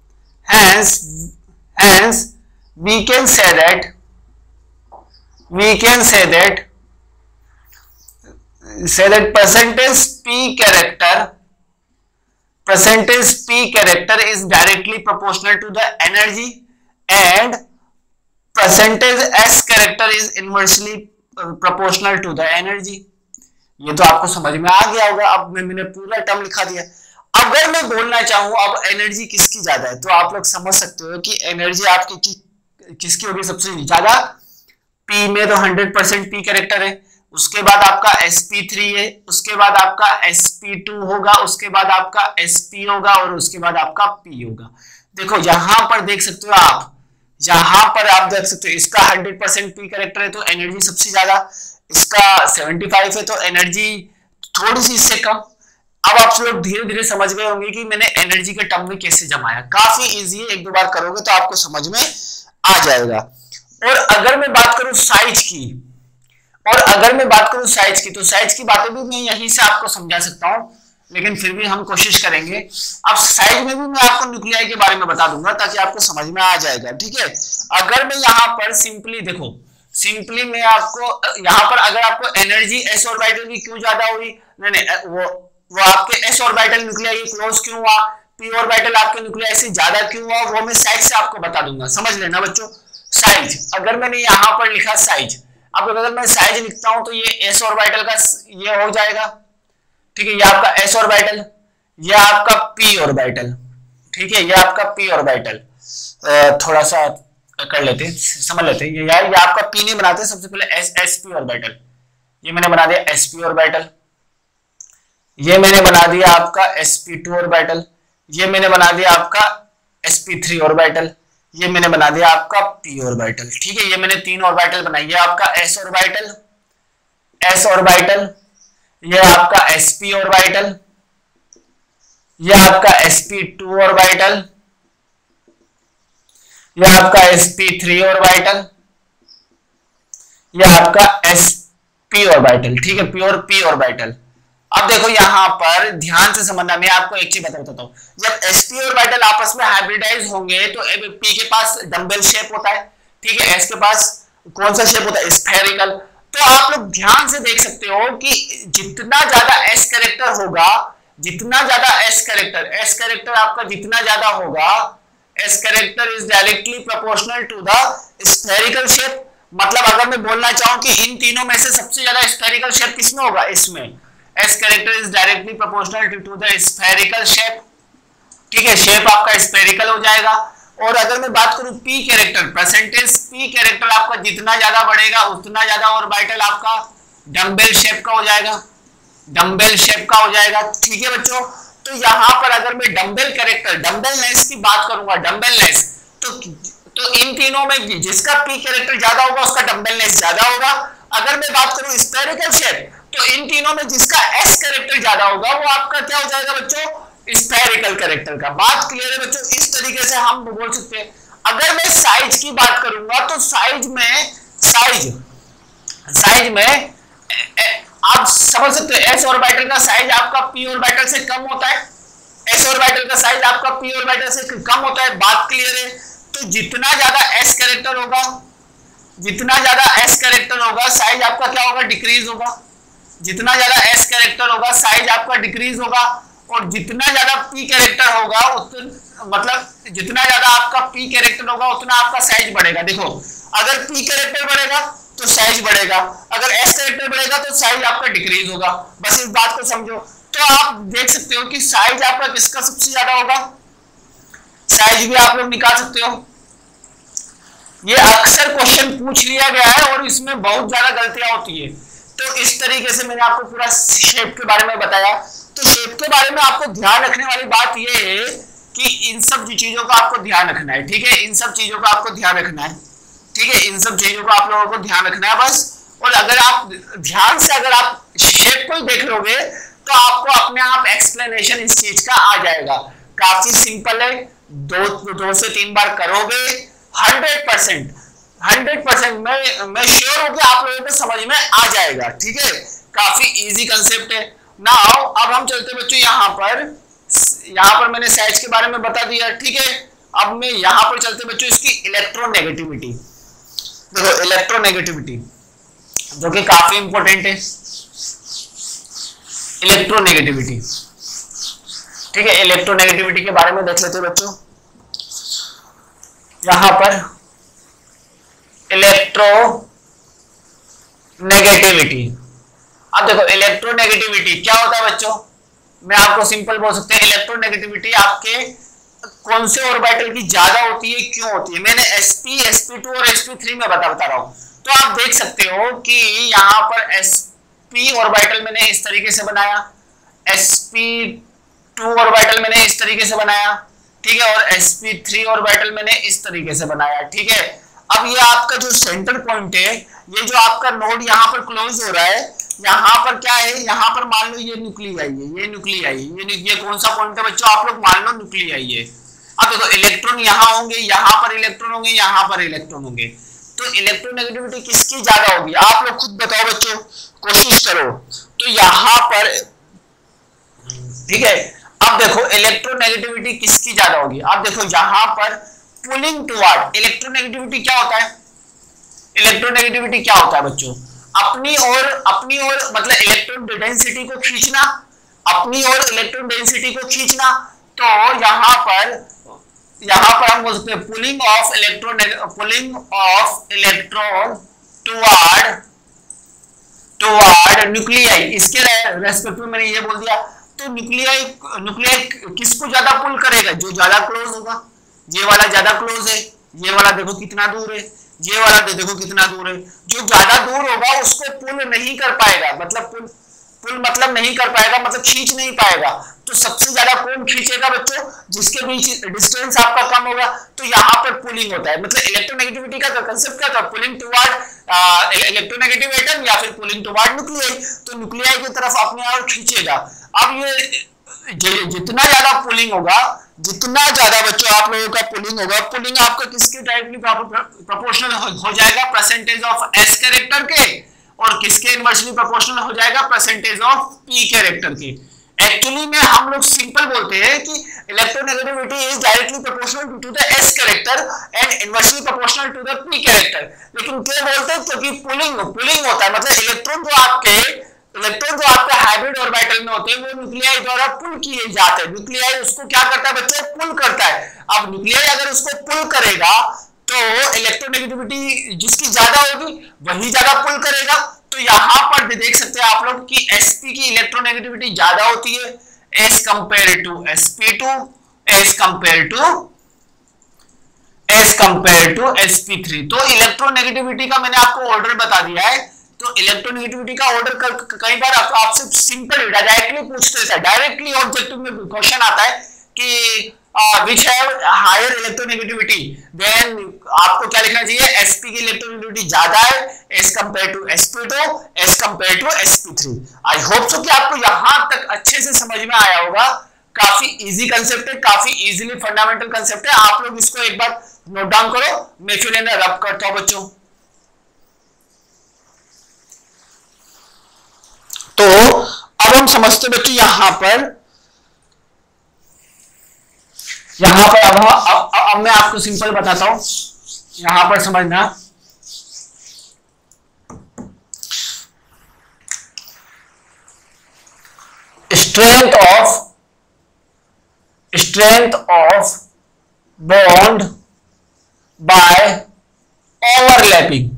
percentage p character is directly proportional to the energy and percentage s character is inversely proportional to the energy। ये तो आपको समझ में आ गया होगा। अब मैंने पूरा टर्म लिखा दिया। अगर मैं बोलना चाहूं अब एनर्जी किसकी ज्यादा है, तो आप लोग समझ सकते हो कि एनर्जी आपकी किसकी होगी सबसे ज्यादा। p में तो 100% p कैरेक्टर है, उसके बाद आपका sp3 है, उसके बाद आपका sp2 होगा, उसके बाद आपका sp होगा और उसके बाद आपका p होगा। देखो यहां पर देख सकते हो आप, यहां पर आप देख सकते हो इसका 100% p कैरेक्टर है तो एनर्जी सबसे ज्यादा, इसका 75 है तो एनर्जी थोड़ी सी इससे कम। अब आप लोग धीरे धीरे समझ गए होंगे कि मैंने एनर्जी के टर्म में कैसे जमाया। काफी इजी है, एक दो बार करोगे तो आपको समझ में आ जाएगा। और अगर मैं बात करूं साइज की, तो साइज की बातें भी मैं यहीं से आपको समझा सकता हूं, लेकिन फिर भी हम कोशिश करेंगे। अब साइज में भी मैं आपको न्यूक्लियाई के बारे में बता दूंगा ताकि आपको समझ में आ जाएगा, ठीक है। अगर मैं यहाँ पर सिंपली मैं आपको यहाँ पर अगर आपको एनर्जी s ऑर्बिटल की क्यों ज्यादा हुई, नहीं वो आपके s ऑर्बिटल न्यूक्लियाई क्लोज क्यों हुआ, p ऑर्बिटल आपके न्यूक्लियाई से ज्यादा क्यों हुआ, वो मैं साइज से आपको बता दूंगा। समझ लेना बच्चों। साइज अगर मैंने यहाँ पर लिखा साइज, अब अगर मैं साइज लिखता हूं तो ये s ऑर्बिटल का ये हो जाएगा, ठीक है। ये आपका s ऑर्बिटल, ये आपका p ऑर्बिटल, ठीक है। ये आपका p ऑर्बिटल थोड़ा सा कर लेते हैं, समझ लेते हैं। ये आपका p नहीं बनाते, सबसे पहले sp ऑर्बिटल, ये मैंने बना दिया sp ऑर्बिटल, ये मैंने बना दिया आपका sp2 ऑर्बिटल, ये मैंने बना दिया आपका sp3 ऑर्बिटल, ये मैंने बना दिया आपका p ऑर्बिटल, ठीक है। ये मैंने 3 ऑर्बिटल बनाई, ये आपका s ऑर्बिटल, ये आपका sp ऑर्बिटल, ये आपका sp2 ऑर्बिटल, ये आपका sp3 ऑर्बिटल, ये आपका sp ऑर्बिटल, ठीक है, प्योर p ऑर्बिटल। अब देखो यहां पर ध्यान से समझना, मैं आपको एक चीज बताता हूं। जब sp ऑर्बिटल आपस में हाइब्रिडाइज होंगे तो p के पास डंबल शेप होता है, ठीक है, s के पास कौन सा शेप होता है, स्फेरिकल। तो आप लोग ध्यान से देख सकते हो कि जितना ज्यादा s कैरेक्टर होगा, जितना ज्यादा s कैरेक्टर आपका जितना ज्यादा होगा, s character is directly proportional to the spherical shape. मतलब अगर मैं बोलना चाहूं कि इन तीनों में से सबसे ज्यादा स्फेरिकल शेप किसमें होगा, इसमें s character is directly proportional to the spherical shape, ठीक है, शेप आपका स्फेरिकल हो जाएगा। और अगर मैं बात करूं p character, percentage p character आपका जितना ज्यादा बढ़ेगा उतना ज्यादा ऑर्बिटल आपका डम्बेल शेप का हो जाएगा, डम्बेल शेप का हो जाएगा, ठीक है बच्चों। तो यहाँ पर अगर मैं डम्बेल कैरेक्टर, डम्बेलनेस की बात करूंगा, डम्बेलनेस, तो इन तीनों में जिसका पी कैरेक्टर ज्यादा होगा उसका डम्बेलनेस ज्यादा होगा। अगर मैं बात करूं स्फेरिकल शेप, तो इन तीनों में जिसका एस कैरेक्टर ज्यादा होगा वो आपका क्या हो जाएगा बच्चों, स्फेरिकल कैरेक्टर का। बात क्लियर है बच्चों, इस तरीके से हम बोल सकते हैं। अगर मैं साइज की बात करूंगा तो साइज में आप समझ सकते हैं एस ऑर्बिटल का साइज आपका पी ऑर्बिटल से कम होता है, एस ऑर्बिटल का साइज आपका पी ऑर्बिटल से कम होता है। बात क्लियर है। तो जितना ज्यादा एस कैरेक्टर होगा, जितना ज्यादा एस कैरेक्टर होगा साइज आपका क्या होगा, डिक्रीज होगा। जितना ज्यादा एस कैरेक्टर होगा साइज आपका डिक्रीज होगा। और जितना ज्यादा पी कैरेक्टर होगा मतलब जितना ज्यादा आपका पी कैरेक्टर होगा उतना आपका साइज बढ़ेगा। देखो अगर पी कैरेक्टर बढ़ेगा तो साइज बढ़ेगा, अगर एस कैरेक्टर बढ़ेगा तो साइज आपका डिक्रीज होगा। बस इस बात को समझो। तो आप देख सकते हो कि साइज आपका किसका सबसे ज्यादा होगा, साइज भी आप लोग निकाल सकते हो। ये अक्सर क्वेश्चन पूछ लिया गया है और इसमें बहुत ज्यादा गलतियां होती है। तो इस तरीके से मैंने आपको पूरा शेप के बारे में बताया। तो शेप के बारे में आपको ध्यान रखने वाली बात यह है कि इन सब चीजों का आपको ध्यान रखना है, ठीक है, इन सब चीजों का आपको ध्यान रखना है, ठीक है, इन सब चीजों को आप लोगों को ध्यान रखना है बस। और अगर आप ध्यान से अगर आप शेप को देख लोगे तो आपको अपने आप एक्सप्लेनेशन इस चीज का आ जाएगा। काफी सिंपल है, दो से तीन बार करोगे 100% मैं श्योर हूं कि आप लोगों को समझ में आ जाएगा, ठीक है। काफी इजी कंसेप्ट है। नाउ अब हम चलते बच्चों यहाँ पर मैंने साइज के बारे में बता दिया, ठीक है। अब मैं यहाँ पर चलते बच्चों इसकी इलेक्ट्रोनेगेटिविटी। देखो इलेक्ट्रोनेगेटिविटी जो कि काफी इंपॉर्टेंट है, इलेक्ट्रोनेगेटिविटी, ठीक है। इलेक्ट्रोनेगेटिविटी के बारे में देख लेते हैं बच्चों। यहां पर इलेक्ट्रोनेगेटिविटी, अब देखो इलेक्ट्रोनेगेटिविटी क्या होता है बच्चों, मैं आपको सिंपल बोल सकते हैं इलेक्ट्रोनेगेटिविटी आपके कौन से ऑर्बिटल की ज्यादा होती है, क्यों होती है। मैंने sp sp2 और sp3 में बता रहा हूं। तो आप देख सकते हो कि यहां पर sp ऑर्बिटल मैंने इस तरीके से बनाया, sp2 ऑर्बिटल मैंने इस तरीके से बनाया, ठीक है, और sp3 ऑर्बिटल मैंने इस तरीके से बनाया, ठीक है। अब ये आपका जो सेंटर पॉइंट है, ये जो आपका नोड यहाँ पर क्लोज हो रहा है, यहाँ पर क्या है, यहाँ पर मान लो ये न्यूक्लियाई है, ये न्यूक्लियाई, ये कौन सा पॉइंट है बच्चों, आप लोग मान लो न्यूक्लियाई है। अब देखो इलेक्ट्रॉन यहाँ होंगे, यहाँ पर इलेक्ट्रॉन होंगे, यहाँ पर इलेक्ट्रॉन होंगे। तो इलेक्ट्रोनेगेटिविटी किसकी ज्यादा होगी, आप लोग खुद बताओ बच्चों, कोशिश करो। तो यहाँ पर, ठीक है, अब देखो इलेक्ट्रोनेगेटिविटी किसकी ज्यादा होगी। अब देखो यहाँ पर पुलिंग टुवर्ड, इलेक्ट्रोनेगेटिविटी क्या होता है, इलेक्ट्रोनेगेटिविटी क्या होता है बच्चों, अपनी ओर मतलब इलेक्ट्रॉन डेंसिटी को खींचना, अपनी ओर इलेक्ट्रॉन डेंसिटी को खींचना। तो यहाँ पर हम बोल सकते हैं pulling of electron toward nuclei. इसके रेस्पेक्ट में मैंने ये बोल दिया। तो न्यूक्लियाई किसको ज्यादा पुल करेगा, जो ज्यादा क्लोज होगा। ये वाला ज्यादा क्लोज है, ये वाला देखो कितना दूर है, ये वाला देखो कितना दूर है। जो ज्यादा दूर होगा उसको पुल नहीं कर पाएगा, मतलब पुल मतलब नहीं कर पाएगा, मतलब खींच नहीं पाएगा। तो सबसे ज्यादा कौन खींचेगा बच्चों, जिसके बीच डिस्टेंस आपका कम होगा। तो यहाँ पर पुलिंग होता है, मतलब इलेक्ट्रोनेगेटिविटी का कंसेप्ट क्या था, पुलिंग टुवर्ड इलेक्ट्रोनेगेटिव एटम या फिर पुलिंग टुवर्ड न्यूक्लियाई। तो न्यूक्लियाई की तरफ अपने ओर खींचेगा। अब ये जितना ज्यादा पुलिंग होगा, जितना ज्यादा बच्चों आप लोगों का पुलिंग होगा, पुलिंग आपका किसके डायरेक्टली प्रोपोर्शनल हो जाएगा, परसेंटेज ऑफ एस कैरेक्टर के, और किसके इनवर्सली प्रोपोर्शनल हो जाएगा, परसेंटेज ऑफ पी कैरेक्टर के। एक्चुअली में हम लोग सिंपल बोलते हैं कि electronegativity is directly proportional to the s character and inversely proportional to the p character. लेकिन क्यों बोलते हैं, क्योंकि पुलिंग होता है, मतलब इलेक्ट्रॉन जो आपके हाइब्रिड ऑर्बिटल में होते हैं वो न्यूक्लियाई द्वारा पुल किए जाते हैं। न्यूक्लियाई उसको क्या करता है बच्चों, पुल करता है। अब न्यूक्लियाई अगर उसको पुल करेगा तो इलेक्ट्रोनेगेटिविटी जिसकी ज्यादा होगी वही ज्यादा पुल करेगा। तो यहां पर भी देख सकते हैं आप लोग कि sp की इलेक्ट्रोनेगेटिविटी ज्यादा होती है as compare to sp2 as compare to sp3। तो इलेक्ट्रोनेगेटिविटी का मैंने आपको ऑर्डर बता दिया है। तो इलेक्ट्रोनेगेटिविटी का ऑर्डर कई बार आपसे सिंपल डायरेक्टली पूछते हैं, डायरेक्टली ऑब्जेक्टिव में क्वेश्चन आता है कि which have higher electronegativity, then आपको क्या लिखना चाहिए, sp की इलेक्ट्रोनेगेटिविटी ज्यादा है as compared to sp2 as compared to sp3। I hope so कि आपको यहां तक अच्छे से समझ में आया होगा। काफी इजी कंसेप्ट है, काफी इजीली फंडामेंटल कंसेप्ट है। आप लोग इसको एक बार नोट डाउन करो, मैं फिर इन्हें रब करता हूं बच्चों। तो अब हम समझते बच्चों यहां पर अब मैं आपको सिंपल बताता हूं, यहां पर समझना। Strength of bond by overlapping.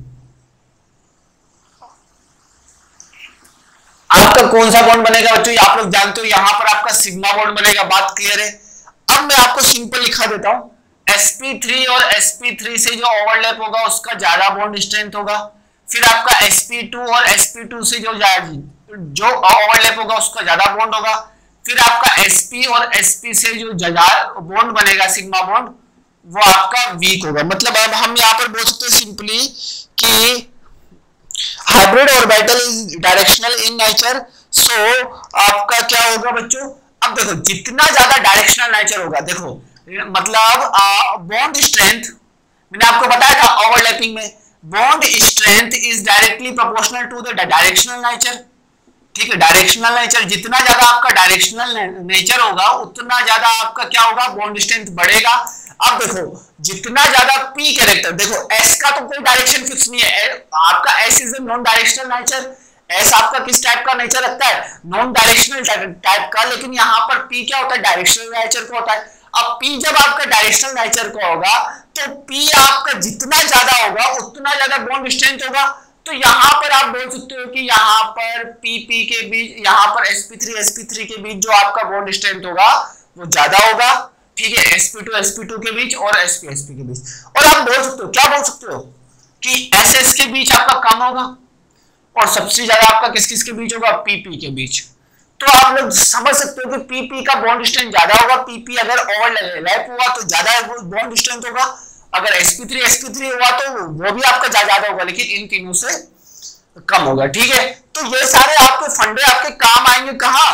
आपका कौन सा बॉन्ड बनेगा बच्चों, आप लोग जानते हो यहां पर आपका सिग्मा बॉन्ड बनेगा, बात क्लियर है। अब मैं आपको सिंपल लिखा देता हूं, sp3 और sp3 से जो ओवरलैप होगा उसका ज्यादा बॉन्ड स्ट्रेंथ होगा। फिर आपका sp2 और sp2 से जो ओवरलैप होगा उसका ज्यादा बॉन्ड होगा। फिर आपका sp और sp से जो बॉन्ड बनेगा सिग्मा बॉन्ड, वो आपका वीक होगा। मतलब अब हम यहाँ पर बोल सकते हैं सिंपली कि hybrid orbital is directional in nature. So आपका क्या होगा बच्चों, अब देखो जितना ज्यादा डायरेक्शनल नेचर होगा, देखो मतलब बॉन्ड स्ट्रेंथ मैंने आपको बताया था ओवरलैपिंग में, bond strength is directly proportional to the directional nature. ठीक है, डायरेक्शनल नेचर, जितना ज्यादा आपका डायरेक्शनल नेचर होगा उतना ज्यादा आपका क्या होगा, बॉन्ड स्ट्रेंथ बढ़ेगा। अब देखो जितना ज्यादा p कैरेक्टर, देखो s का तो कोई डायरेक्शन फिक्स नहीं है, आपका s is a non directional nature. S आपका किस टाइप का नेचर रखता है, नॉन डायरेक्शनल टाइप का, लेकिन यहाँ पर पी क्या होता है, डायरेक्शनल नेचर का होता है। अब पी जब आपका डायरेक्शनल नेचर का होगा तो पी आपका जितना ज्यादा होगा उतना ज्यादा बॉन्ड स्ट्रेंथ होगा। तो यहाँ पर आप बोल सकते हो कि यहाँ पर पी के बीच, यहाँ पर sp3 के बीच जो आपका बॉन्ड स्ट्रेंथ होगा वो ज्यादा होगा। ठीक है, sp2 के बीच और sp के बीच। और आप बोल सकते हो, क्या बोल सकते हो कि ss के बीच आपका कम होगा और सबसे ज्यादा आपका किस किस के बीच होगा, पीपी के बीच। तो आप लोग समझ सकते हो कि पीपी का बॉन्ड स्ट्रेंथ ज्यादा होगा, पीपी अगर ओवरलैप हुआ तो ज्यादा बॉन्ड स्ट्रेंथ होगा, अगर sp3 हुआ तो वो भी आपका ज्यादा होगा, लेकिन इन तीनों से कम होगा। ठीक है, तो ये सारे आपके फंडे आपके काम आएंगे कहाँ,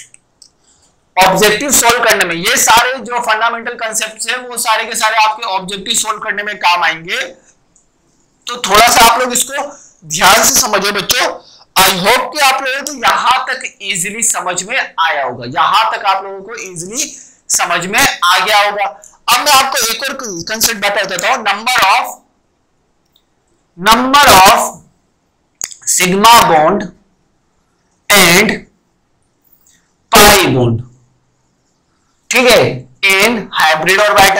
ऑब्जेक्टिव सोल्व करने में। ये सारे जो फंडामेंटल कंसेप्ट है वो सारे के सारे आपके ऑब्जेक्टिव सोल्व करने में काम आएंगे। तो थोड़ा सा आप लोग इसको ध्यान से समझो बच्चों। आई होप कि आप लोगों को यहां तक इजीली समझ में आया होगा, यहां तक आप लोगों को इजीली समझ में आ गया होगा। अब मैं आपको एक और कंसेप्ट बता देता हूं, number of sigma bond and pi bond. ठीक है, इन हाइब्रिड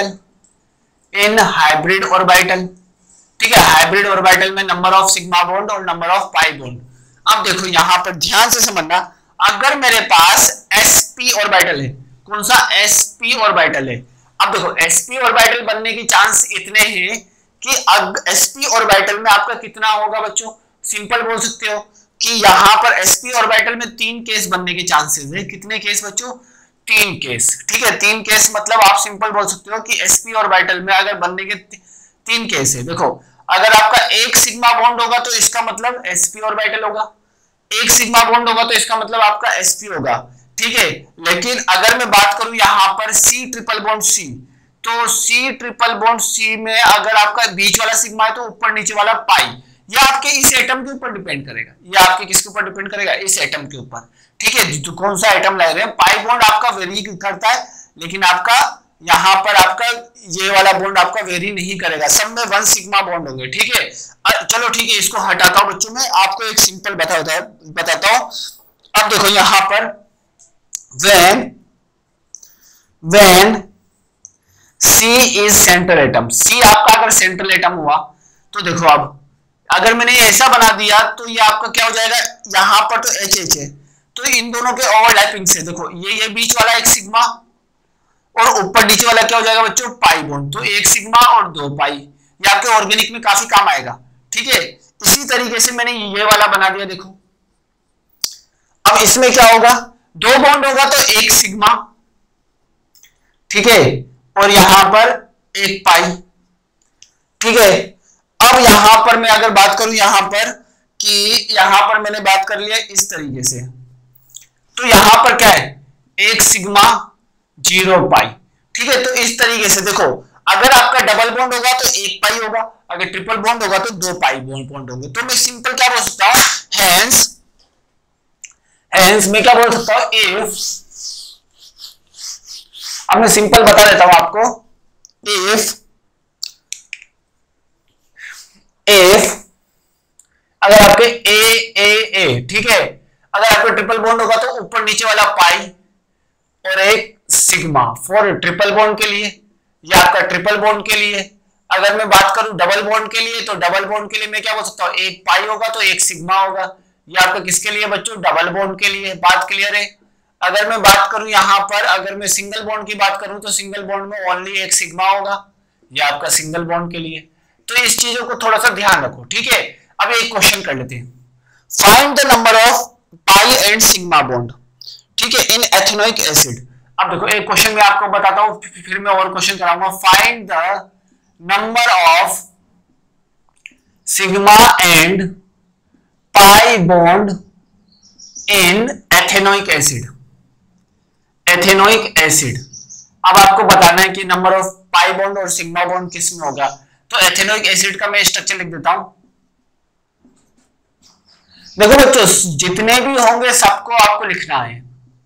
ऑर्बिटल। ठीक है, हाइब्रिड ऑर्बिटल में नंबर ऑफ सिग्मा बॉन्ड और नंबर ऑफ पाई बॉन्ड। अब देखो यहां पर ध्यान से समझना, अगर मेरे पास sp ऑर्बिटल है, कौन सा sp ऑर्बिटल है, अब देखो sp ऑर्बिटल बनने की चांस इतने हैं कि sp ऑर्बिटल में आपका कितना होगा बच्चों, सिंपल बोल सकते हो कि यहां पर sp ऑर्बिटल में 3 केस बनने के चांसेस है। कितने केस बच्चों, 3 केस। ठीक है, 3 केस मतलब आप सिंपल बोल सकते हो कि sp ऑर्बिटल में अगर बनने के 3 केस है। देखो अगर आपका एक सिग्मा बॉन्ड होगा तो इसका मतलब sp ऑर्बिटल होगा, एक सिग्मा बॉन्ड होगा तो इसका मतलब आपका sp होगा। ठीक है, लेकिन अगर मैं बात करूं यहाँ पर c ट्रिपल बॉन्ड c, तो c ट्रिपल बॉन्ड c में अगर आपका बीच वाला सिग्मा है तो ऊपर नीचे वाला पाई, ये आपके इस एटम के ऊपर डिपेंड करेगा, ये आपके किसके ऊपर डिपेंड करेगा, इस एटम के ऊपर। ठीक है, तो कौन सा एटम ले रहे हैं, पाई बॉन्ड आपका वेरी करता है, लेकिन आपका यहाँ पर आपका ये वाला बॉन्ड आपका वेरी नहीं करेगा, सब में 1 सिग्मा बॉन्ड होंगे। ठीक है, चलो ठीक है, इसको हटाता हूं बच्चों, मैं आपको एक सिंपल बताता हूं। अब देखो यहाँ पर when C is central atom, C आपका अगर सेंट्रल एटम हुआ तो देखो अब अगर मैंने ऐसा बना दिया तो ये आपका क्या हो जाएगा, यहां पर तो एच एच है, तो इन दोनों के ओवरलैपिंग से देखो ये बीच वाला एक सिग्मा और ऊपर नीचे वाला क्या हो जाएगा बच्चों, पाई बॉन्ड, तो एक सिग्मा और दो पाई, ये आपके ऑर्गेनिक में काफी काम आएगा। ठीक है, इसी तरीके से मैंने ये वाला बना दिया, देखो अब इसमें क्या होगा, दो बॉन्ड होगा तो एक सिग्मा, ठीक है, और यहां पर एक पाई। ठीक है, अब यहां पर मैं अगर बात करूं यहां पर कि यहां पर मैंने बात कर लिया इस तरीके से, तो यहां पर क्या है, एक सिग्मा जीरो पाई। ठीक है, तो इस तरीके से देखो, अगर आपका डबल बॉन्ड होगा तो एक पाई होगा, अगर ट्रिपल बॉन्ड होगा तो दो पाई बॉन्ड होंगे। तो मैं सिंपल क्या बोल सकता हूं, हेंस मैं क्या बोल सकता हूं, इफ, अब मैं सिंपल बता देता हूं आपको, इफ अगर आपके ए, ठीक है, अगर आपका ट्रिपल बॉन्ड होगा तो ऊपर नीचे वाला पाई और एक सिग्मा फॉर ट्रिपल बॉन्ड के लिए, या आपका ट्रिपल बॉन्ड के लिए। अगर मैं बात करूं डबल बॉन्ड के लिए, तो डबल बॉन्ड के लिए मैं क्या बोल सकता हूं, एक पाई होगा तो एक सिग्मा होगा, ये आपका किसके लिए बच्चों, डबल बॉन्ड के लिए। बात क्लियर है। अगर मैं बात करूं यहां पर, अगर मैं सिंगल बॉन्ड की बात करूं तो सिंगल बॉन्ड में ओनली एक सिग्मा होगा, ये आपका सिंगल बॉन्ड के लिए। तो इस चीजों को थोड़ा सा ध्यान रखो। ठीक है, अब एक क्वेश्चन कर लेते हैं, find the number of pi and sigma bond, ठीक है, इन एथेनोइक एसिड। अब देखो एक क्वेश्चन मैं आपको बताता हूं, फिर मैं और क्वेश्चन कराऊंगा। Find the number of sigma and pi bond in ethanoic acid, ethanoic acid. अब आपको बताना है कि नंबर ऑफ पाई बॉन्ड और सिग्मा बॉन्ड किस में होगा। तो एथेनोइक एसिड का मैं स्ट्रक्चर लिख देता हूं। देखो बच्चों, जितने भी होंगे सबको आपको लिखना है,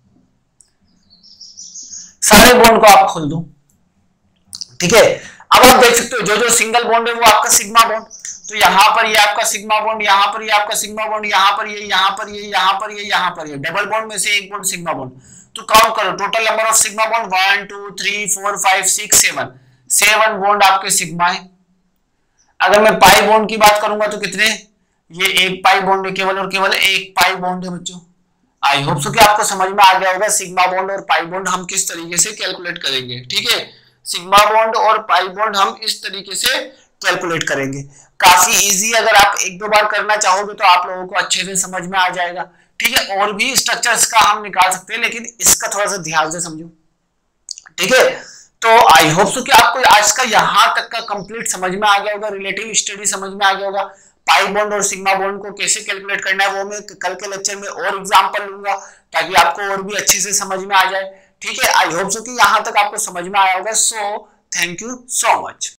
सारे बॉन्ड को आप खोल दो। ठीक है, अब आप देख सकते हो जो जो सिंगल बॉन्ड है वो आपका सिग्मा बॉन्ड, तो यहां पर ये आपका सिग्मा बॉन्ड, यहां पर ये आपका सिग्मा बॉन्ड, यहां पर ये, यहां पर ये, यहां पर ये, यहां पर ये। डबल बॉन्ड में से एक बॉन्ड सिग्मा बॉन्ड, तो काउंट करो total number of sigma bond 1 2 3 4 5 6 7, 7 bond आपके सिग्मा है। अगर मैं पाई बॉन्ड की बात करूंगा तो कितने, ये एक पाई बॉन्ड है, केवल और केवल एक पाई बॉन्ड है बच्चों। आई होप सो कि आपको समझ में आ गया होगा सिग्मा बॉन्ड और पाई बॉन्ड हम किस तरीके से कैलकुलेट करेंगे। ठीक है, सिग्मा बॉन्ड और पाई बॉन्ड हम इस तरीके से कैलकुलेट करेंगे। काफी इजी, अगर आप एक दो बार करना चाहोगे तो आप लोगों को अच्छे से समझ में आ जाएगा। ठीक है, और भी स्ट्रक्चर्स का हम निकाल सकते हैं, लेकिन इसका थोड़ा सा ध्यान से समझो। ठीक है, तो आई होप सो कि आपको आज का यहां तक का कंप्लीट समझ में आ गया होगा, रिलेटिव स्टडी समझ में आ गया होगा। पाई बॉन्ड और सिग्मा बॉन्ड को कैसे कैलकुलेट करना है वो मैं कल के लेक्चर में और एग्जांपल लूंगा, ताकि आपको और भी अच्छे से समझ में आ जाए। ठीक है, आई होप सो कि यहां तक आपको समझ में आया होगा। So thank you so much.